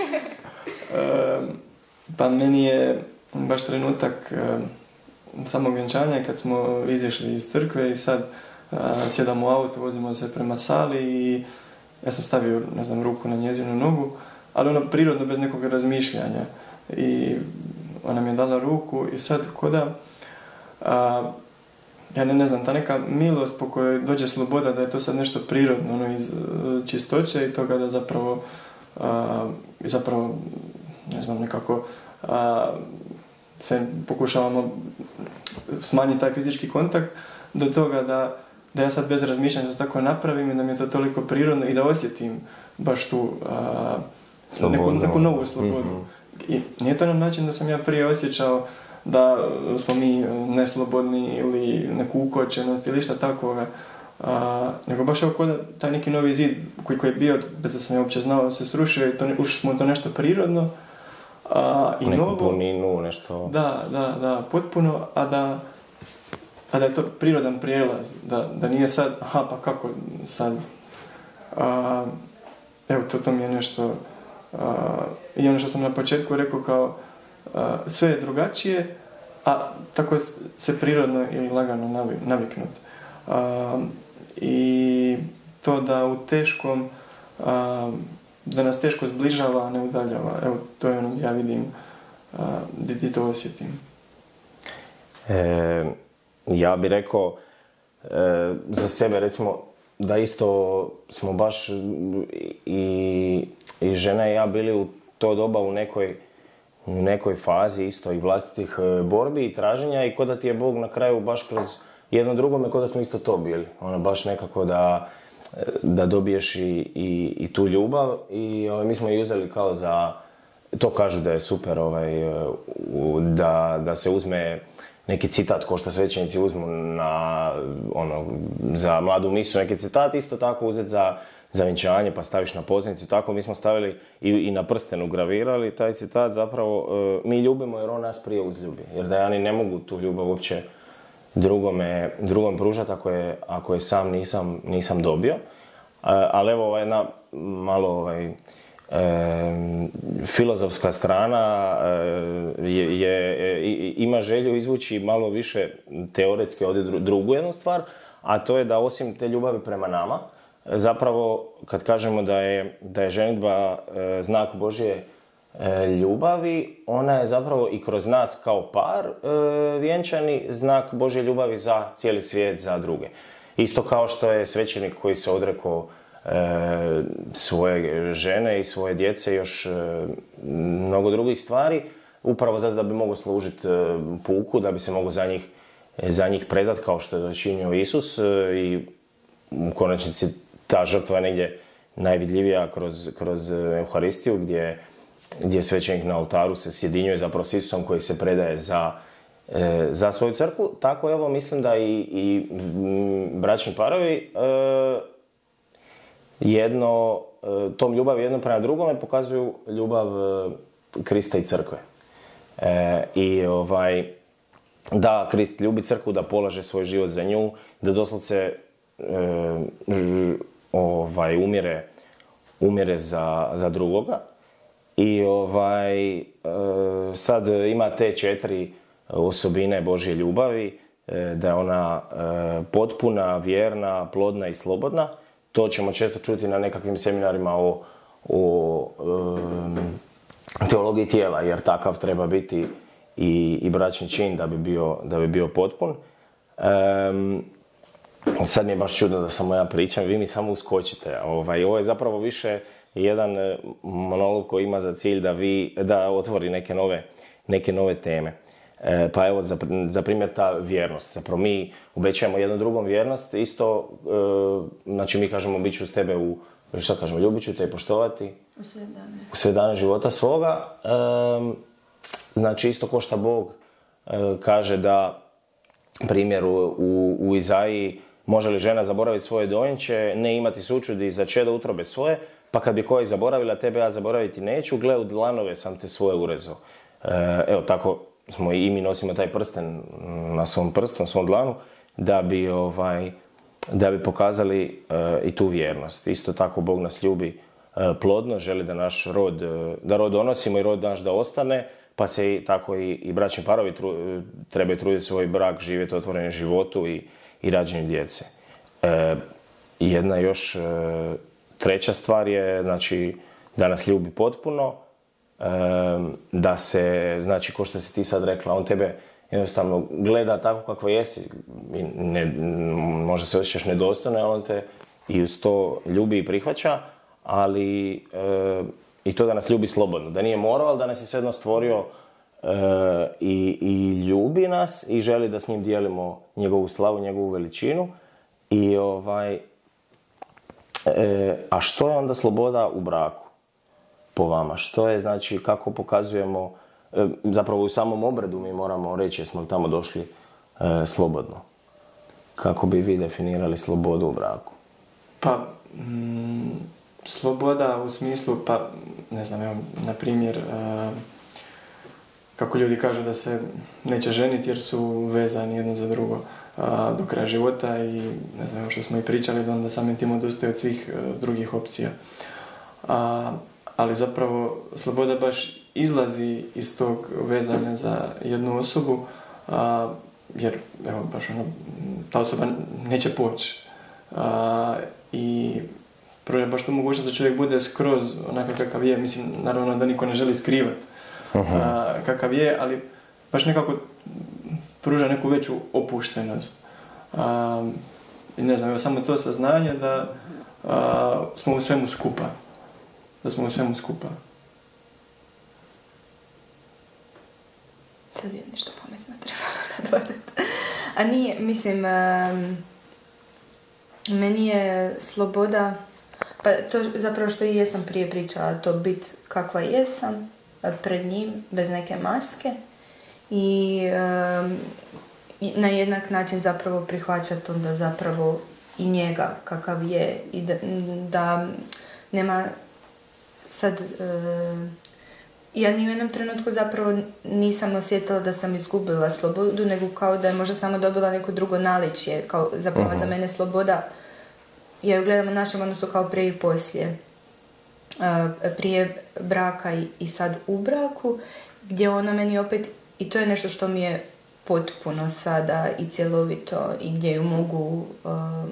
Pa meni je baš trenutak samog vjenčanja kad smo izišli iz crkve i sad uh, sjedamo u auto, vozimo se prema sali i ja sam stavio, ne znam, ruku na njezinu nogu, ali ono prirodno bez nekog razmišljanja. I ona mi je dala ruku i sad ko da uh, ja ne, ne znam, ta neka milost po kojoj dođe sloboda, da je to sad nešto prirodno, ono, iz uh, čistoće i toga da zapravo, uh, zapravo, ne znam, nekako uh, se pokušavamo smanjiti taj fizički kontakt, do toga da, da ja sad bez razmišljanja to tako napravim i da mi je to toliko prirodno i da osjetim baš tu uh, neku, neku novu slobodu. Mm-hmm. I nije to na način da sam ja prije osjećao da smo mi neslobodni ili neku ukočenost ili šta takvoga, uh, nego baš evo kod taj neki novi zid koji, koji je bio, bez da sam ja uopće znao, se srušio i to, ušli smo to nešto prirodno. Uh, i neku novo, puninu, nešto... Da, da, da, potpuno, a da, a da je to prirodan prijelaz, da, da nije sad, aha, pa kako sad, uh, evo, to, to mi je nešto, uh, i ono što sam na početku rekao kao, uh, sve je drugačije, a tako se prirodno ili lagano naviknut. Uh, I to da u teškom, uh, da nas teško zbližava, a ne udaljava. Evo, to je ono ja vidim, uh, di to osjetim. E, ja bih rekao e, za sebe, recimo, da isto smo baš i, i žena i ja bili u to doba u nekoj, u nekoj fazi isto i vlastitih borbi i traženja i ko da ti je Bog na kraju baš kroz jedno drugome, ko da smo isto to bili. Ono, baš nekako da, da dobiješ i, i, i tu ljubav i ovaj, mi smo i uzeli kao za, to kažu da je super, ovaj, da, da se uzme neki citat ko što svećenici uzmu na, ono, za mladu misu, neki citat isto tako uzeti za, za vjenčanje pa staviš na pozornicu, tako mi smo stavili i, i na prstenu gravirali taj citat zapravo, e, mi ljubimo jer on nas prije uzljubi, jer da ja ni ne mogu tu ljubav uopće drugome, drugom pružati ako je, ako je sam nisam, nisam dobio, e, ali evo ovaj jedna malo ovaj, E, filozofska strana e, je, je, ima želju izvući malo više teoretski ovdje drugu jednu stvar, a to je da osim te ljubavi prema nama, zapravo kad kažemo da je, da je ženidba e, znak Božje e, ljubavi, ona je zapravo i kroz nas kao par e, vjenčani znak Božje ljubavi za cijeli svijet, za druge. Isto kao što je svećenik koji se odrekao E, svoje žene i svoje djece i još e, mnogo drugih stvari, upravo zato da bi mogao služiti e, puku, da bi se mogao za njih, e, za njih predati kao što je činio Isus e, i u konačnici ta žrtva je negdje najvidljivija kroz, kroz Euharistiju gdje, gdje svećenik na oltaru se sjedinjuje zapravo s Isusom koji se predaje za, e, za svoju crkvu. Tako evo mislim da i, i bračni parovi e, jedno, tom ljubav jedno prema drugome pokazuju ljubav Krista i crkve. E, I ovaj, da Krist ljubi crkvu, da polaže svoj život za nju, da doslovce e, ovaj, umire, umire za, za drugoga. I ovaj, e, sad ima te četiri osobine Božje ljubavi, e, da je ona e, potpuna, vjerna, plodna i slobodna. To ćemo često čuti na nekakvim seminarima o, o um, teologiji tijela, jer takav treba biti i, i bračni čin da bi bio, da bi bio potpun. Um, sad mi je baš čudno da samo ja pričam, vi mi samo uskočite. Ovaj, ovo je zapravo više jedan monolog koji ima za cilj da, vi, da otvori neke nove, neke nove teme. E, pa evo, za, za primjer ta vjernost. Zapravo mi obećajemo jednom drugom vjernost, isto, e, znači mi kažemo bit ću s tebe u, šta kažemo, ljubit ću te i poštovati u sve dane, u sve dane života svoga. E, znači isto ko šta Bog e, kaže da, primjer u, u, u Izaiji, može li žena zaboraviti svoje dojenče, ne imati sućudi za čedo utrobe svoje, pa kad bi koji zaboravila, tebe ja zaboraviti neću, gle u dlanove sam te svoje urezao. E, evo tako smo i mi nosimo taj prsten na svom prstu, na svom dlanu, da bi, ovaj, da bi pokazali uh, i tu vjernost. Isto tako Bog nas ljubi uh, plodno, želi da naš rod, uh, da rod donosimo i rod naš da ostane, pa se i, tako i, i bračni parovi tru, uh, trebaju truditi svoj brak, živjeti otvorenim životu i, i rađenju djece. Uh, jedna još uh, treća stvar je, znači, da nas ljubi potpuno, da se, znači, ko što si ti sad rekla, on tebe jednostavno gleda tako kakva jesi. Ne, možda se osjećaš nedostojno, ali on te i uz to ljubi i prihvaća, ali e, i to da nas ljubi slobodno. Da nije morao, ali da nas je svejedno stvorio e, i, i ljubi nas i želi da s njim dijelimo njegovu slavu, njegovu veličinu. I ovaj, e, a što je onda sloboda u braku po vama? Što je, znači, kako pokazujemo, e, zapravo u samom obredu mi moramo reći jesmo li tamo došli e, slobodno. Kako bi vi definirali slobodu u braku? Pa, mm, sloboda u smislu, pa, ne znam, evo, na primjer, e, kako ljudi kažu da se neće ženiti jer su vezani jedno za drugo a, do kraja života i ne znam što smo i pričali da onda samim tim odustaje od svih a, drugih opcija. A, ali zapravo sloboda baš izlazi iz tog vezanja za jednu osobu a, jer evo baš ono, ta osoba neće poći. A, i pruža baš tu mogućnost da čovjek bude skroz onakav kakav je. Mislim, naravno da niko ne želi skrivati uh-huh. a, kakav je, ali baš nekako pruža neku veću opuštenost. A, I ne znam, evo samo to saznanje da a, smo u svemu skupa. Da smo u svemu skupa. Sad bi nešto pametno trebalo nadodati. A nije, mislim, um, meni je sloboda, pa to zapravo što i jesam prije pričala, to bit kakva jesam, pred njim, bez neke maske i um, na jednak način zapravo prihvaćati onda zapravo i njega kakav je i da, da nema sad uh, ja ni u jednom trenutku zapravo nisam osjetila da sam izgubila slobodu, nego kao da je možda samo dobila neko drugo naličje, kao zapravo uh-huh. za mene sloboda, ja ju gledam u našem odnosu kao prije i poslije. Uh, prije braka i, i sad u braku, gdje ona meni opet, i to je nešto što mi je potpuno sada i cjelovito i gdje ju mogu um,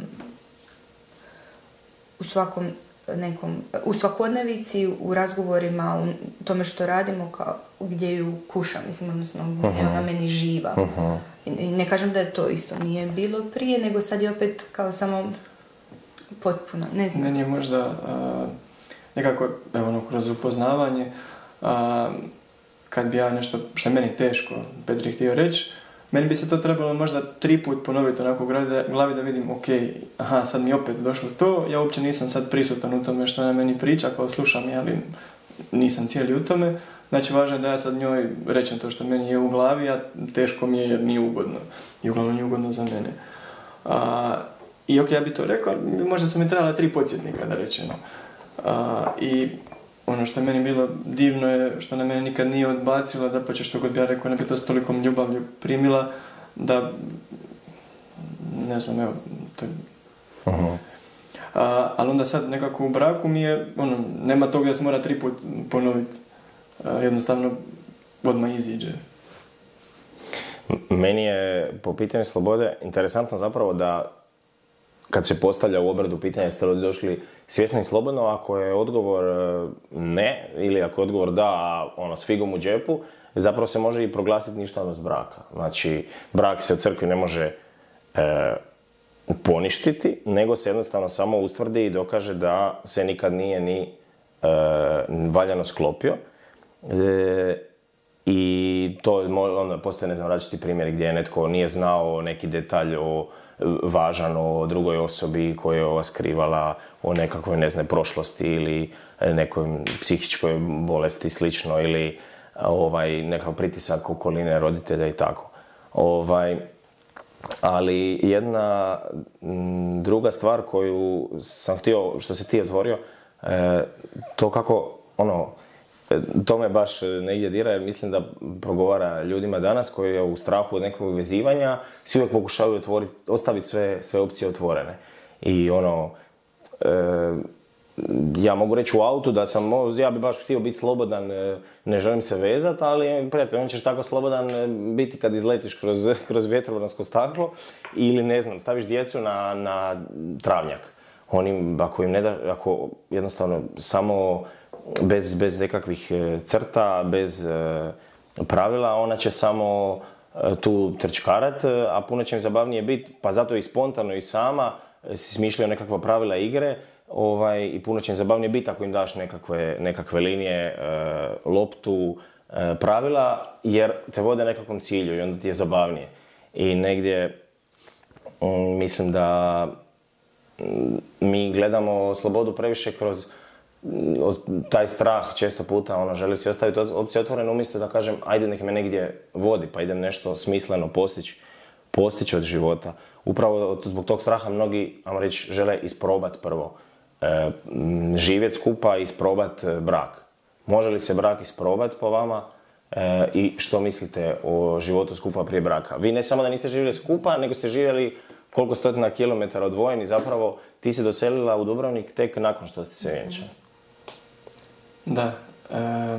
u svakom nekom, u svakodnevici, u razgovorima, u tome što radimo, kao, gdje ju kušam, mislim, odnosno gdje uh-huh. ona meni živa. Uh-huh. I, I ne kažem da je to isto nije bilo prije, nego sad je opet kao samo potpuno, ne znam. Meni je možda uh, nekako, evo ono, kroz upoznavanje, uh, kad bi ja nešto, što je meni teško, Petri htio reći, meni bi se to trebalo možda tri put ponoviti onako u glavi da vidim, ok, aha, sad mi opet došlo to, ja uopće nisam sad prisutan u tome što ona meni priča, kao slušam je, ali nisam cijeli u tome. Znači, važno je da ja sad njoj rečem to što meni je u glavi, a teško mi je jer nije ugodno. I uglavnom nije ugodno za mene. A, I ok, ja bi to rekao, možda sam mi trebala tri podsjetnika da rečem. A, I ono što je meni bilo divno je što na mene nikad nije odbacila, da pa će što god bi ja rekao, ne bi to s tolikom ljubavlju primila, da, ne znam, evo, to je... Uh-huh. A, ali onda sad nekako u braku mi je, ono, nema toga da se mora tri put ponoviti. A, jednostavno, odmah iziđe. Meni je po pitanju slobode interesantno zapravo da kad se postavlja u obredu pitanje jeste li došli svjesno i slobodno, ako je odgovor ne, ili ako je odgovor da, a ono s figom u džepu, zapravo se može i proglasiti ništavnost braka. Znači, brak se u crkvi ne može e, poništiti, nego se jednostavno samo ustvrdi i dokaže da se nikad nije ni e, valjano sklopio. E, I to onda postoje, ne znam, različiti primjeri gdje netko nije znao neki detalj o važan o drugoj osobi koja je ova skrivala, o nekakvoj, ne znam, prošlosti ili nekoj psihičkoj bolesti slično, ili ovaj, nekakav pritisak okoline roditelja i tako. Ovaj, ali jedna m, druga stvar koju sam htio, što se ti otvorio, e, to kako, ono, to me baš negdje dira jer mislim da progovara ljudima danas koji je u strahu od nekog vezivanja, svi uvijek pokušavaju otvoriti, ostaviti sve, sve opcije otvorene. I ono, e, ja mogu reći u autu da sam, ja bi baš htio biti slobodan, ne želim se vezati, ali prijatelj, on ćeš tako slobodan biti kad izletiš kroz, kroz vjetrobransko staklo ili ne znam, staviš djecu na, na travnjak. Oni, ako im ne da, ako jednostavno samo bez, bez nekakvih crta, bez e, pravila, ona će samo tu trčkarat, a puno će im zabavnije biti, pa zato i spontano i sama si smišljaju nekakva pravila igre, ovaj, i puno će im zabavnije biti ako im daš nekakve, nekakve linije, e, loptu, e, pravila, jer te vode nekakvom cilju i onda ti je zabavnije. I negdje m, mislim da m, mi gledamo slobodu previše kroz m, taj strah često puta, ono, želi si ostaviti opcije otvorene umjesto da kažem ajde nek me negdje vodi, pa idem nešto smisleno postići, postići od života. Upravo zbog tog straha mnogi, ajmo reći, žele isprobati prvo. E, živjeti skupa i isprobati brak. Može li se brak isprobati po vama e, i što mislite o životu skupa prije braka? Vi ne samo da niste živjeli skupa, nego ste živjeli koliko stotina kilometara odvojeni. Zapravo ti se doselila u Dubrovnik tek nakon što ste se vjenčali. Da. E,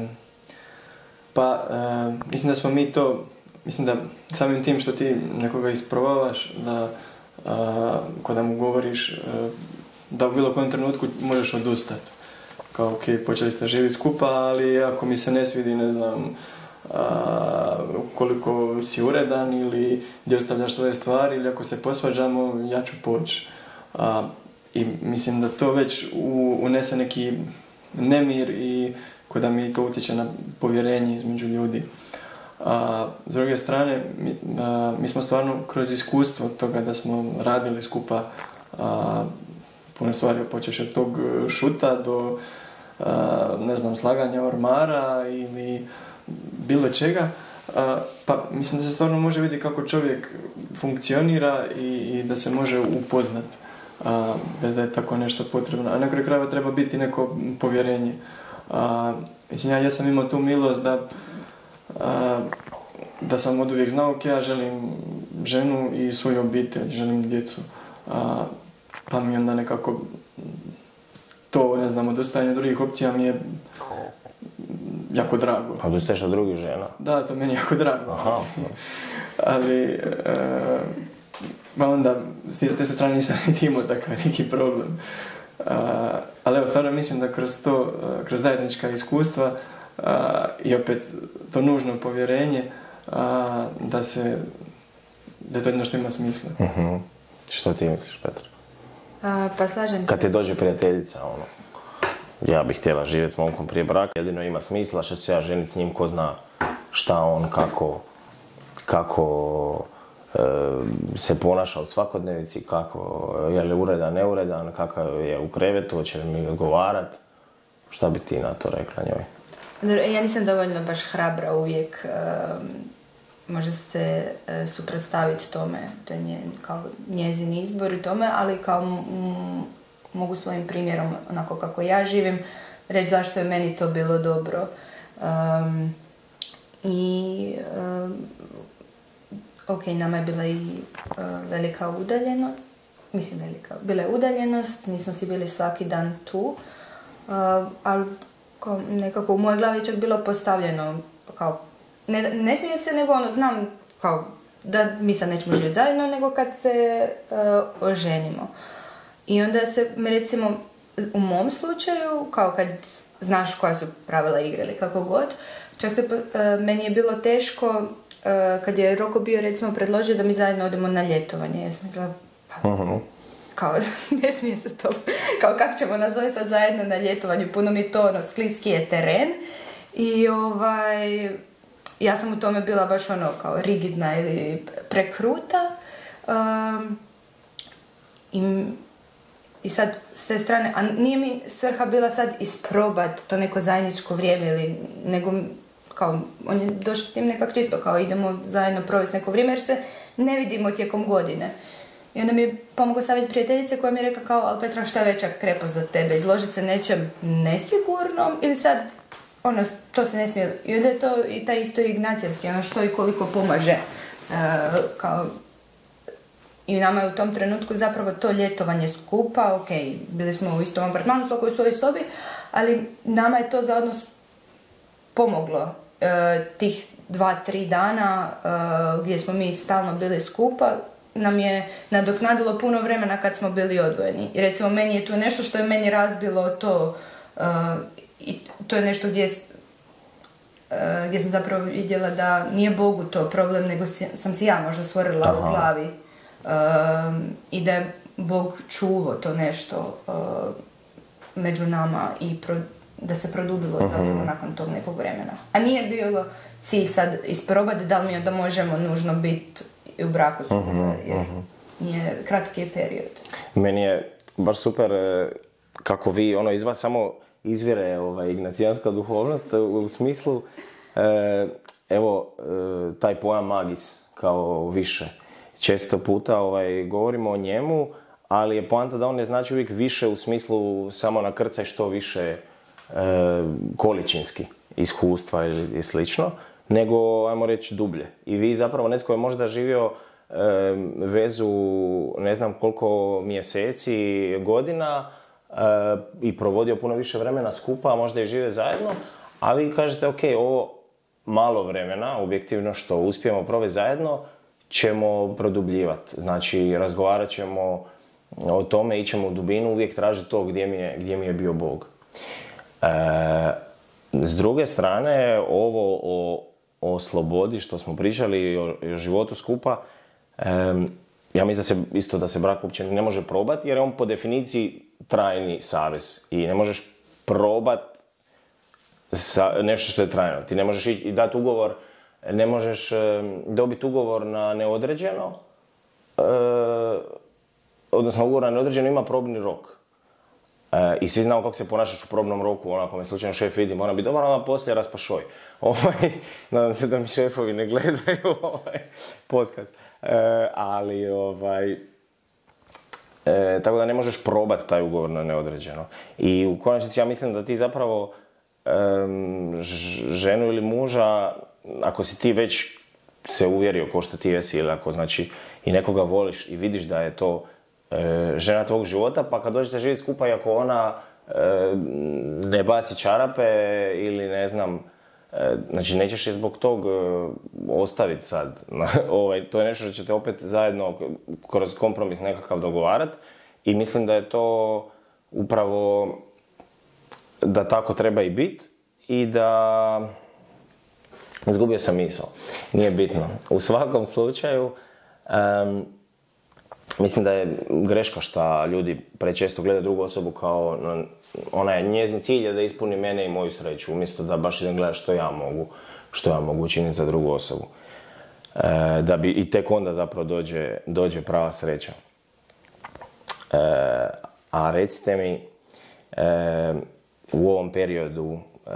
pa, e, mislim da smo mi to, mislim da samim tim što ti nekoga isprobavaš, da a, kada mu govoriš a, da u bilo kojem trenutku možeš odustati. Kao, ok, počeli ste živjeti skupa, ali ako mi se ne svidi, ne znam, a, koliko si uredan ili gdje ostavljaš svoje stvari ili ako se posvađamo, ja ću poći. A, I mislim da to već u, unese neki nemir i kada mi to utječe na povjerenje između ljudi. A, s druge strane, mi, a, mi smo stvarno kroz iskustvo toga da smo radili skupa a, puno stvari, počeš od tog šuta do a, ne znam, slaganja ormara ili bilo čega, a, pa mislim da se stvarno može vidjeti kako čovjek funkcionira i, i da se može upoznati a, bez da je tako nešto potrebno. A na kraju krajeva treba biti neko povjerenje. A, mislim, ja, ja sam imao tu milost da a, da sam od uvijek znao, ok, ja želim ženu i svoju obitelj, želim djecu. A, pa mi onda nekako to, ne znam, odustajanje od drugih opcija mi je jako drago. Odustaješ od drugih žena? Da, to meni je jako drago. Aha. Ali, e, pa onda, s te strane nisam niti imao takav neki problem. A, ali evo, stvarno mislim da kroz to, kroz zajednička iskustva a, i opet to nužno povjerenje, a, da se, da je to jedno što ima smisla. Uh-huh. Što ti misliš, Petra? A, pa slažem se. Kad ti dođe prijateljica, ono, ja bih htjela živjeti s momkom prije braka, jedino ima smisla što ću ja ženiti s njim, ko zna šta on, kako, kako e, se ponaša u svakodnevici, kako je li uredan, neuredan, kakav je u krevetu, hoće li mi odgovarat. Šta bi ti na to rekla njoj? Ja nisam dovoljno baš hrabra uvijek, um, može se uh, suprotstaviti tome, to je nje, kao njezin izbor i tome, ali kao m- mogu svojim primjerom, onako kako ja živim, reći zašto je meni to bilo dobro. Um, I um, ok, nama je bila i uh, velika udaljenost, mislim velika, bila je udaljenost, nismo si bili svaki dan tu, uh, ali kao nekako u mojoj glavi je čak bilo postavljeno kao, ne, ne smije se, nego ono, znam kao da mi sad nećemo živjeti zajedno, nego kad se uh, oženimo. I onda se, recimo, u mom slučaju, kao kad znaš koja su pravila igre ili kako god, čak se, uh, meni je bilo teško uh, kad je Roko bio, recimo, predložio da mi zajedno odemo na ljetovanje. Ja sam mislila, pa, uh-huh. kao, ne smije se to, kao kako ćemo nas dvoje sad zajedno na ljetovanju, puno mi to, ono, skliski je teren. I ovaj, ja sam u tome bila baš ono, kao rigidna ili prekruta. Um, i, I sad, s te strane, a nije mi svrha bila sad isprobat to neko zajedničko vrijeme ili, nego, kao, on je došao s tim nekak čisto, kao idemo zajedno provesti neko vrijeme jer se ne vidimo tijekom godine. I onda mi je pomogao savjet prijateljice koja mi je rekla kao, ali Petra, šta je veća krepa za tebe? Izložiti se nečem nesigurnom ili sad, ono, to se ne smije. I onda je to i taj isto ignacijevski, ono što i koliko pomaže. Uh, kao, i nama je u tom trenutku zapravo to ljetovanje skupa, ok, bili smo u istom apartmanu, svakoj u svojoj sobi, ali nama je to za odnos pomoglo. Uh, tih dva, tri dana uh, gdje smo mi stalno bili skupa, nam je nadoknadilo puno vremena kad smo bili odvojeni. I recimo meni je to nešto što je meni razbilo to, uh, i to je nešto gdje gdje sam zapravo vidjela da nije Bogu to problem, nego sam si ja možda stvorila Aha. u glavi um, i da je Bog čuvao to nešto uh, među nama i pro, da se produbilo uh-huh. zapravo nakon tog nekog vremena. A nije bilo cilj sad isprobati da li mi da možemo nužno biti u braku s uh-huh. jer uh-huh. nije kratki je period. Meni je baš super kako vi, ono, iz vas samo izvire ovaj, ignacijanska duhovnost u smislu, e, evo, e, taj pojam magis kao više. Često puta ovaj, govorimo o njemu, ali je poanta da on ne znači uvijek više u smislu samo nakrcaj što više e, količinski iskustva ili slično, nego, ajmo reći, dublje. I vi zapravo, netko je možda živio e, vezu ne znam koliko mjeseci, godina, Uh, i provodio puno više vremena skupa, a možda i žive zajedno, a vi kažete, ok, ovo malo vremena, objektivno što uspijemo provesti zajedno, ćemo produbljivati. Znači, razgovarat ćemo o tome, ićemo u dubinu, uvijek tražiti to gdje mi je, gdje mi je bio Bog. Uh, s druge strane, ovo o, o slobodi što smo pričali, o, o životu skupa, um, ja mislim da se, isto da se brak uopće ne može probati, jer je on po definiciji trajni savez i ne možeš probat sa nešto što je trajno. Ti ne možeš ići i dati ugovor, ne možeš e, dobiti ugovor na neodređeno, e, odnosno ugovor na neodređeno ima probni rok. E, I svi znamo kako se ponašaš u probnom roku, onako me slučajno šef vidi, mora biti dobar, onda poslije raspašoj. Ovaj, nadam se da mi šefovi ne gledaju ovaj podcast. E, ali ovaj... E, tako da ne možeš probati taj ugovor na neodređeno. I u konačnici ja mislim da ti zapravo e, ženu ili muža, ako si ti već se uvjerio ko što ti jesi, ili ako znači i nekoga voliš i vidiš da je to e, žena tvog života, pa kad dođete živjeti skupa i ako ona e, ne baci čarape ili ne znam, e, znači nećeš je zbog tog e, ostaviti sad. ovaj, to je nešto što ćete opet zajedno kroz kompromis nekakav dogovarati i mislim da je to upravo da tako treba i biti i da... Izgubio sam misao. Nije bitno. U svakom slučaju, um, mislim da je greška što ljudi prečesto gledaju drugu osobu kao ona je njezin cilj je da ispuni mene i moju sreću, umjesto da baš idem gledati što ja mogu, što ja mogu učiniti za drugu osobu. E, da bi i tek onda zapravo dođe, dođe prava sreća. E, a recite mi, e, u ovom periodu e,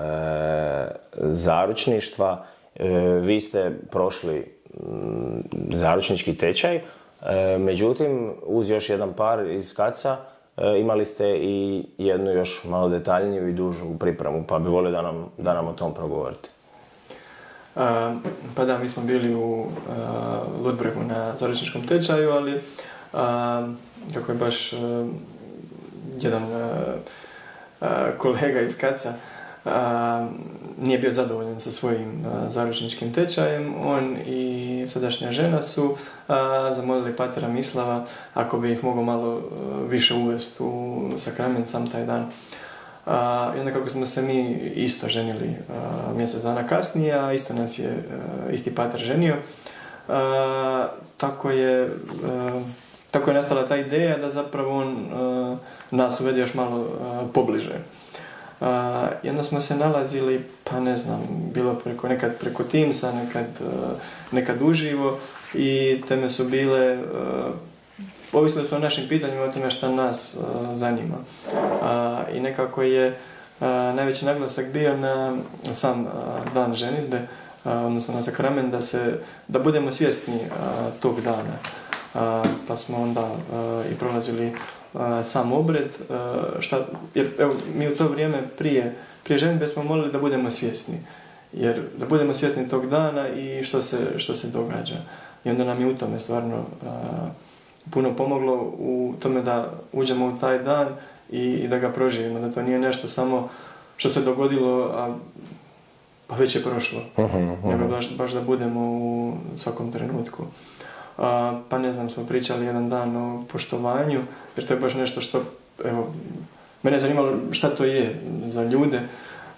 zaručništva, e, vi ste prošli m, zaručnički tečaj, e, međutim, uz još jedan par iz Kaca, e, imali ste i jednu još malo detaljniju i dužu pripremu, pa bi volio da nam, da nam o tom progovorite. Uh, pa da, mi smo bili u uh, Ludbregu na zaručničkom tečaju, ali uh, kako je baš uh, jedan uh, uh, kolega iz Kaca uh, nije bio zadovoljan sa svojim uh, zaručničkim tečajem, on i sadašnja žena su uh, zamolili patera Mislava ako bi ih mogao malo uh, više uvesti u sakrament sam taj dan. Uh, I onda kako smo se mi isto ženili uh, mjesec dana kasnije, a isto nas je uh, isti pater ženio, uh, tako je uh, tako je nastala ta ideja da zapravo on uh, nas uvede još malo uh, pobliže. Uh, I onda smo se nalazili, pa ne znam, bilo preko, nekad preko Teamsa, nekad, uh, nekad uživo i teme su bile uh, ovisili su o našim pitanjima, o tome što nas uh, zanima. Uh, I nekako je uh, najveći naglasak bio na sam uh, dan ženidbe, uh, odnosno na sakrament, da, se, da budemo svjesni uh, tog dana. Uh, pa smo onda uh, i prolazili uh, sam obred, uh, šta, jer evo, mi u to vrijeme prije, prije ženidbe smo molili da budemo svjesni. Jer da budemo svjesni tog dana i što se, što se događa. I onda nam je u tome stvarno uh, puno pomoglo u tome da uđemo u taj dan i, i da ga proživimo, da to nije nešto samo što se dogodilo, a pa već je prošlo, uh-huh, uh-huh. nego baš, baš da budemo u svakom trenutku. A, pa ne znam, smo pričali jedan dan o poštovanju, jer to je baš nešto što, evo, mene je zanimalo šta to je za ljude,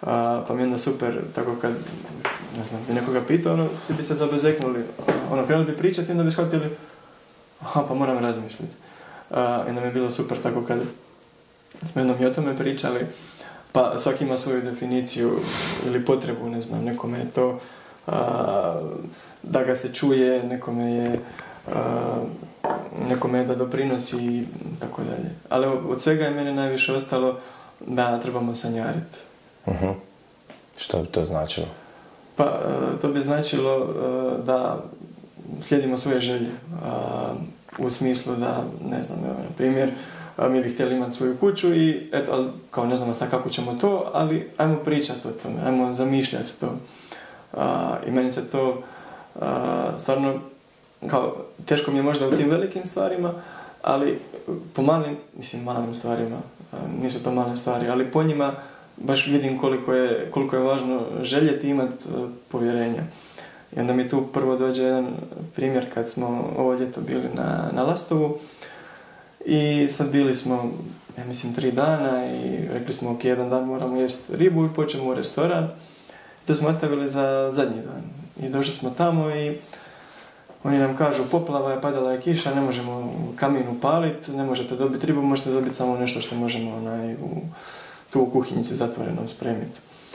A, pa mi je onda super, tako kad, ne znam, bi nekoga pitao, ono, svi bi se zabezeknuli, ono, krenuli bi pričati i onda bi shvatili, aha, pa moram razmisliti. A, i onda mi je bilo super, tako kad smo jednom i o tome pričali, pa svaki ima svoju definiciju ili potrebu, ne znam, nekome je to a, da ga se čuje, nekome je a, nekome je da doprinosi i tako dalje. Ali od svega je meni najviše ostalo da trebamo sanjariti. Uh-huh. Što bi to značilo? Pa to bi značilo da slijedimo svoje želje. U smislu da, ne znam, na primjer, mi bi htjeli imati svoju kuću i eto, ali, kao ne znamo sad kako ćemo to, ali ajmo pričati o tome, ajmo zamišljati to. I meni se to stvarno, kao, teško mi je možda u tim velikim stvarima, ali po malim, mislim malim stvarima, nisu to male stvari, ali po njima baš vidim koliko je, koliko je važno željeti imati povjerenja. I onda mi tu prvo dođe jedan primjer kad smo ovo ljeto bili na, na Lastovu i sad bili smo, ja mislim, tri dana i rekli smo ok, jedan dan moramo jesti ribu i počnemo u restoran. I to smo ostavili za zadnji dan. I došli smo tamo i oni nam kažu poplava je, padala je kiša, ne možemo kamin upaliti, ne možete dobiti ribu, možete dobiti samo nešto što možemo onaj, u, tu u kuhinjici zatvorenom spremiti.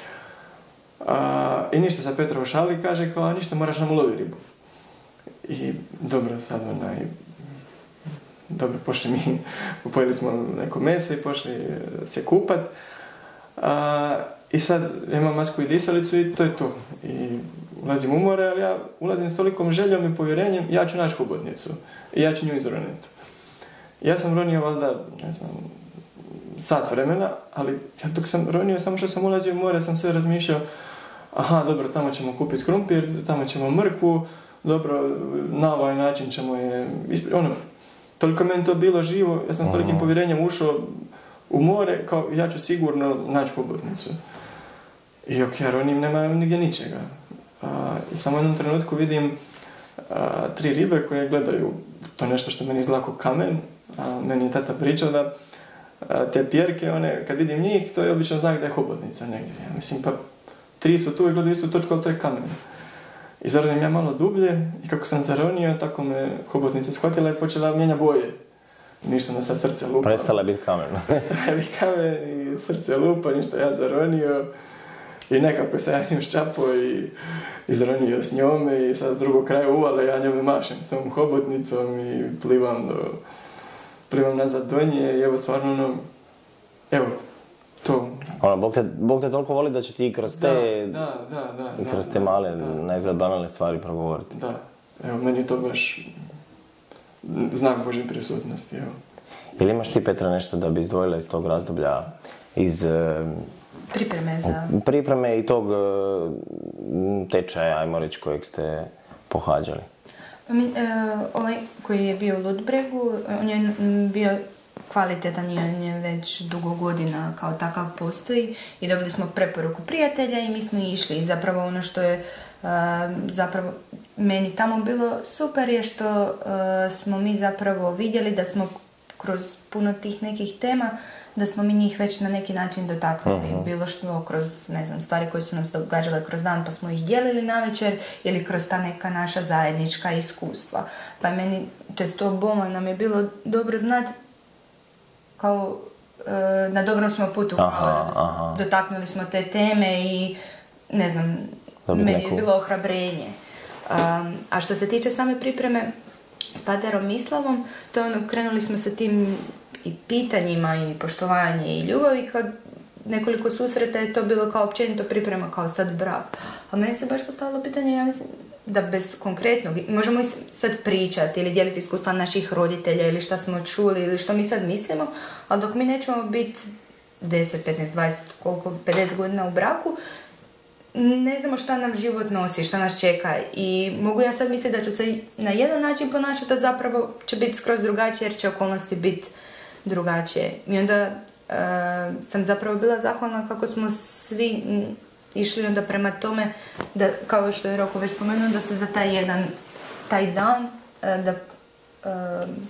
A, I ništa, sad Petrov šali kaže kao, a ništa, moraš nam ulovi ribu. I dobro, sad onaj, dobro, pošli mi, pojeli smo neko meso i pošli se kupat. A, I sad imam masku i disalicu i to je to. I ulazim u more, ali ja ulazim s tolikom željom i povjerenjem, ja ću naći hobotnicu i ja ću nju izroniti. Ja sam ronio valjda, ne znam, sat vremena, ali ja dok sam ronio, samo što sam ulazio u more, sam sve razmišljao, aha, dobro, tamo ćemo kupiti krumpir, tamo ćemo mrkvu, dobro, na ovaj način ćemo je ispri... Ono, toliko meni to bilo živo, ja sam s tolikim povjerenjem ušao u more, kao ja ću sigurno naći hobotnicu. I ok, ja ronim, nema nigdje ničega. A, I samo u jednom trenutku vidim a, tri ribe koje gledaju to nešto što meni izgleda kao kamen. A, meni je tata pričao da a, te pjerke, one, kad vidim njih, to je obično znak da je hobotnica negdje. Ja mislim, pa tri su tu i gledaju istu točku, ali to je kamen. I zaronim ja malo dublje i kako sam zaronio, tako me hobotnica shvatila i počela mijenja boje. Ništa na sad srce lupa. Prestala je biti kamen. Prestala je biti kamen i srce lupa, ništa ja zaronio. I nekako se ja njim ščapo i izronio s njome i sad s drugog kraja uvale ja njome mašem s tom hobotnicom i plivam do, plivam nazad do nje i evo stvarno ono, evo, to. Ono, Bog te, Bog te toliko voli da će ti kroz te, da, da, da, da, kroz da, te male, da, na izgled banalne stvari progovoriti. Da, evo, meni je to baš znak Božje prisutnosti, evo. Ili imaš ti, Petra, nešto da bi izdvojila iz tog razdoblja, iz pripreme za... pripreme i tog tečaja, ajmo reći, kojeg ste pohađali? Pa mi, uh, ovaj koji je bio u Ludbregu, on je bio kvalitetan i on je već dugo godina kao takav postoji i dobili smo preporuku prijatelja i mi smo išli. I zapravo ono što je uh, zapravo meni tamo bilo super je što uh, smo mi zapravo vidjeli da smo kroz puno tih nekih tema da smo mi njih već na neki način dotaknuli. Uh-huh. Bilo što kroz, ne znam, stvari koje su nam se događale kroz dan pa smo ih dijelili navečer ili kroz ta neka naša zajednička iskustva. Pa meni, to je to bolno, nam je bilo dobro znati kao e, na dobrom smo putu, aha, aha. dotaknuli smo te teme i ne znam, Dobit meni neku... je bilo ohrabrenje. Um, a što se tiče same pripreme s Paterom Mislavom, to ono, krenuli smo sa tim i pitanjima i poštovanje i ljubavi, kad nekoliko susreta je to bilo kao općenito priprema kao sad brak. A meni se baš postavilo pitanje, ja mislim, da bez konkretnog, možemo i sad pričati ili dijeliti iskustva naših roditelja ili šta smo čuli ili što mi sad mislimo, ali dok mi nećemo biti deset, petnaest, dvadeset, koliko, pedeset godina u braku, ne znamo šta nam život nosi, šta nas čeka i mogu ja sad misliti da ću se na jedan način ponašati, a zapravo će biti skroz drugačije jer će okolnosti biti drugačije. I onda uh, sam zapravo bila zahvalna kako smo svi išli onda prema tome, da, kao što je Roko već spomenuo, da se za taj jedan, taj dan, uh, da uh,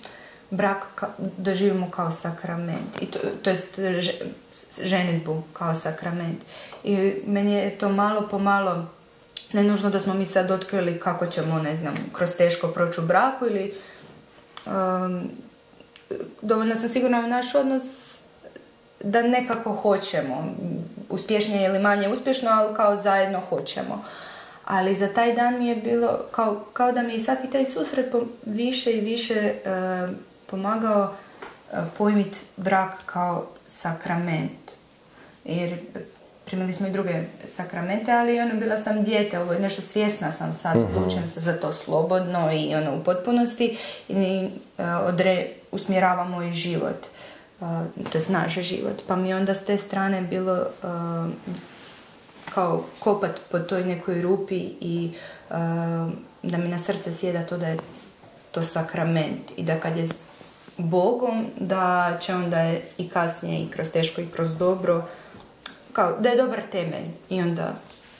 brak ka, doživimo kao sakrament, i to, to jest ženidbu kao sakrament. I meni je to malo po malo, ne nužno da smo mi sad otkrili kako ćemo, ne znam, kroz teško proći u braku ili um, dovoljno sam sigurna u naš odnos da nekako hoćemo, uspješnije ili manje uspješno, ali kao zajedno hoćemo. Ali za taj dan mi je bilo kao, kao da mi je svaki taj susret po, više i više uh, pomagao uh, pojmiti brak kao sakrament. Jer primili smo i druge sakramente, ali ono, bila sam dijete, ovo je nešto svjesna sam sad, mm-hmm. odlučujem se za to slobodno i ono u potpunosti i uh, odre, usmjerava moj život, uh, to je naš život. Pa mi onda s te strane bilo uh, kao kopat po toj nekoj rupi i uh, da mi na srce sjeda to da je to sakrament i da kad je s Bogom, da će onda i kasnije i kroz teško i kroz dobro, kao da je dobar temelj i onda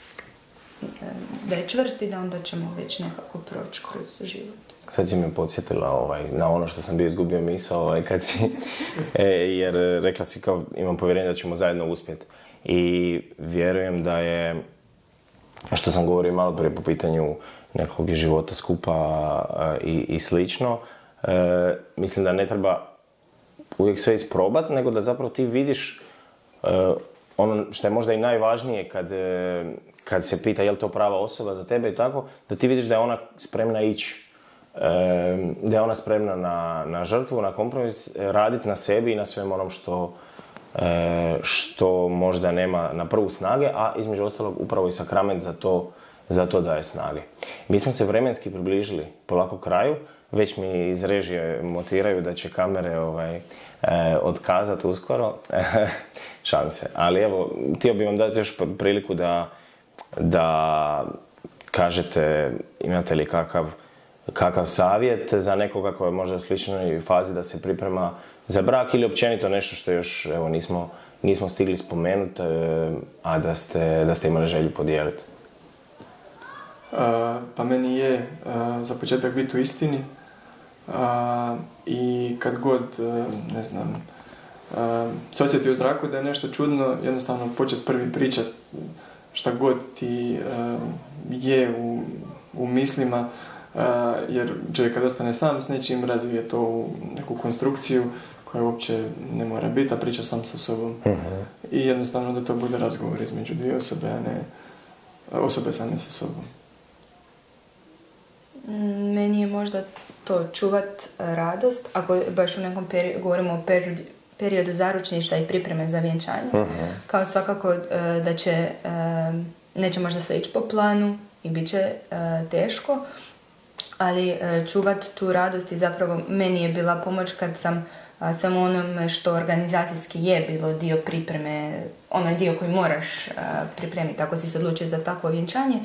da je čvrst i da onda ćemo već nekako proći kroz život. Sad si me podsjetila ovaj, na ono što sam bio izgubio misao ovaj, kad si, e, jer rekla si kao imam povjerenje da ćemo zajedno uspjeti. I vjerujem da je, što sam govorio malo prije po pitanju nekog života skupa a, i, i slično, e, mislim da ne treba uvijek sve isprobati, nego da zapravo ti vidiš e, ono što je možda i najvažnije kad, e, kad se pita je li to prava osoba za tebe i tako, da ti vidiš da je ona spremna ići, e, da je ona spremna na, na žrtvu, na kompromis, raditi na sebi i na svem onom što što možda nema na prvu snage, a između ostalog upravo i sakrament za to, za to daje snage. Mi smo se vremenski približili polako kraju, već mi iz režije motiraju da će kamere ovaj, eh, otkazati uskoro. Šalim se. Ali evo, htio bih vam dati još priliku da, da kažete imate li kakav, kakav savjet za nekoga koji je možda u sličnoj fazi da se priprema za brak ili općenito nešto što još evo, nismo, nismo stigli spomenuti, a da ste, da ste imali želju podijeliti. Uh, pa meni je uh, za početak biti u istini uh, i kad god, uh, ne znam, uh, se osjeti u zraku da je nešto čudno, jednostavno početi prvi pričat šta god ti uh, je u, u mislima, uh, jer čovjek kad ostane sam s nečim razvije to u neku konstrukciju koja uopće ne mora biti, a priča sam sa sobom. Uh-huh. I jednostavno da to bude razgovor između dvije osobe, a ne osobe same sa sobom. Meni je možda to čuvat radost, ako baš u nekom periodu, govorimo o periodu, periodu zaručništva i pripreme za vjenčanje, uh-huh. kao svakako da će, neće možda sve ići po planu i bit će teško, ali čuvat tu radost i zapravo meni je bila pomoć kad sam samo onome što organizacijski je bilo dio pripreme, onaj dio koji moraš pripremiti ako si se odlučio za takvo vjenčanje,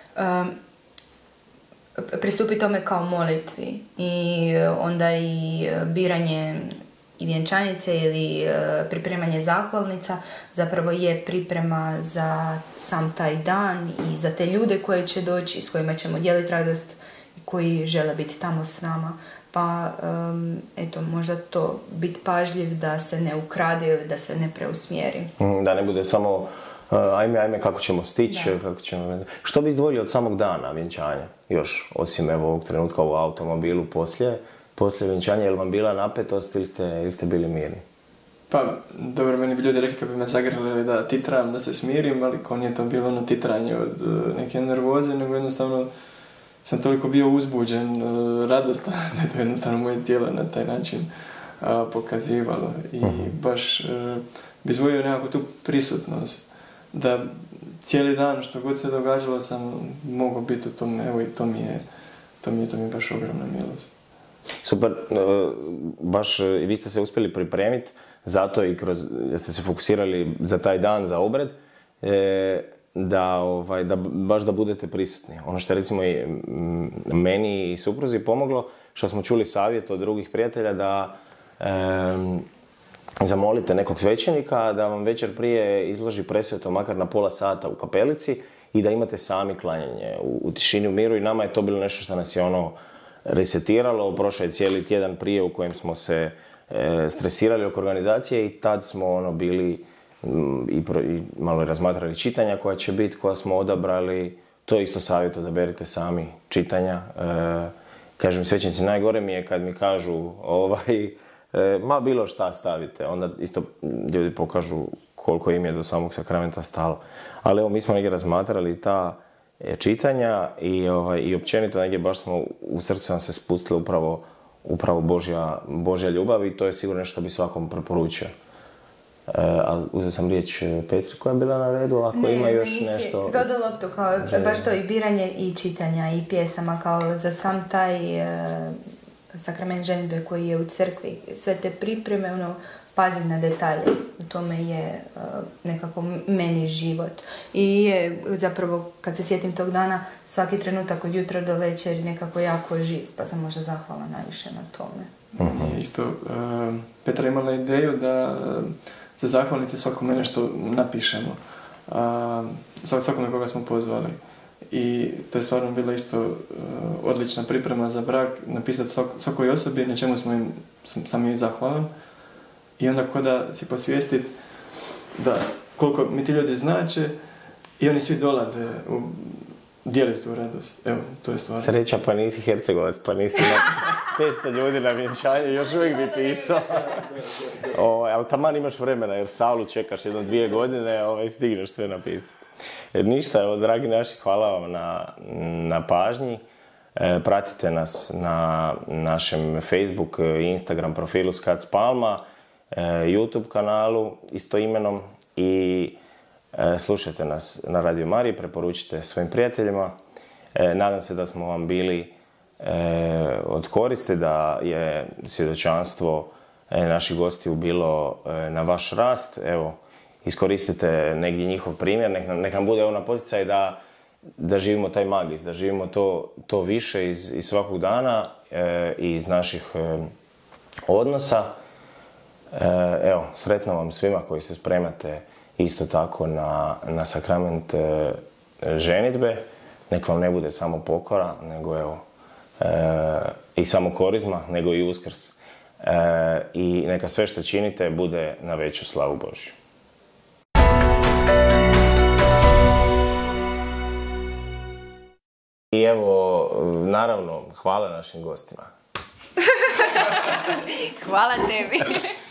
pristupi tome kao molitvi i onda i biranje i vjenčanice ili pripremanje zahvalnica zapravo je priprema za sam taj dan i za te ljude koje će doći, s kojima ćemo dijeliti radost i koji žele biti tamo s nama. Pa, um, eto, možda to biti pažljiv da se ne ukrade ili da se ne preusmjeri. Da ne bude samo uh, ajme, ajme, kako ćemo stići, kako ćemo... Što bi izdvojili od samog dana vjenčanja? Još, osim evo ovog trenutka u automobilu poslije, poslije vjenčanja, je li vam bila napetost ili ste, ili ste bili mirni? Pa, dobro, meni bi ljudi rekli kad bi me zagrlili da titram, da se smirim, ali ko nije to bilo ono titranje od uh, neke nervoze, nego jednostavno sam toliko bio uzbuđen, radostan, da je to jednostavno moje tijelo na taj način a, pokazivalo. I uh-huh. baš a, bi izvojio nekako tu prisutnost. Da cijeli dan što god se događalo sam mogao biti u tome, evo i to mi je, to mi je, to mi je baš ogromna milost. Super, baš i vi ste se uspjeli pripremiti, zato i kroz, ste se fokusirali za taj dan, za obred, e, Da, ovaj, da baš da budete prisutni. Ono što je recimo i meni i supruzi pomoglo, što smo čuli savjet od drugih prijatelja da e, zamolite nekog svećenika da vam večer prije izloži presveto makar na pola sata u kapelici i da imate sami klanjanje u, u tišini, u miru i nama je to bilo nešto što nas je ono resetiralo, prošao je cijeli tjedan prije u kojem smo se e, stresirali oko organizacije i tad smo ono bili m, i, pro, i malo razmatrali čitanja koja će biti, koja smo odabrali. To je isto savjet, odaberite sami čitanja. E, kažem, svećenici, najgore mi je kad mi kažu ovaj, e, ma bilo šta stavite, onda isto ljudi pokažu koliko im je do samog sakramenta stalo. Ali evo, mi smo negdje razmatrali ta čitanja i, ovaj, i općenito negdje baš smo u srcu nam se spustili upravo, upravo Božja, Božja ljubav i to je sigurno nešto što bi svakom preporučio. E, ali uzeo sam riječ Petri koja je bila na redu, ako ne, ima još nisi nešto... Dodalo to kao želim. Baš to i biranje i čitanja i pjesama kao za sam taj e, sakrament ženidbe koji je u crkvi. Sve te pripreme, ono, paziti na detalje, u tome je uh, nekako meni život. I je zapravo, kad se sjetim tog dana, svaki trenutak od jutra do večeri nekako jako živ, pa sam možda zahvala najviše na tome. Uh-huh. Isto, uh, Petra je imala ideju da uh, za zahvalnice svakome nešto napišemo. Uh, svakome koga smo pozvali. I to je stvarno bila isto uh, odlična priprema za brak, napisati svak, svakoj osobi na čemu smo im, sam, sam im zahvalan. I onda ko da si posvijestiti da koliko mi ti ljudi znače i oni svi dolaze u dijeliti tu radost. Evo, to je stvarno. Sreća, pa nisi Hercegovac, pa nisi na petsto ljudi na vjenčanju, još uvijek bi pisao. O, ali taman imaš vremena, jer Saulu čekaš jedno dvije godine, ovaj, stigneš sve napisati. Jer ništa, evo, dragi naši, hvala vam na, na pažnji. E, pratite nas na našem Facebook i Instagram profilu Skac Palma, YouTube kanalu istoimenom i e, slušajte nas na Radio Mariji, preporučite svojim prijateljima. E, nadam se da smo vam bili e, od koristi, da je svjedočanstvo e, naših gostiju bilo e, na vaš rast. Evo, iskoristite negdje njihov primjer, nek nam, nek nam bude evo na poticaj da, da živimo taj magis, da živimo to, to više iz, iz svakog dana e, i iz naših e, odnosa. Evo, sretno vam svima koji se spremate isto tako na, na sakrament e, ženidbe. Nek vam ne bude samo pokora, nego evo, e, i samo korizma, nego i uskrs. E, I neka sve što činite bude na veću slavu Božju. I evo, naravno, hvala našim gostima. Hvala tebi.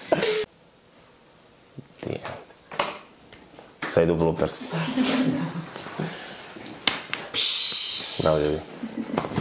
Sad idu bloopers. Bravo ljudi.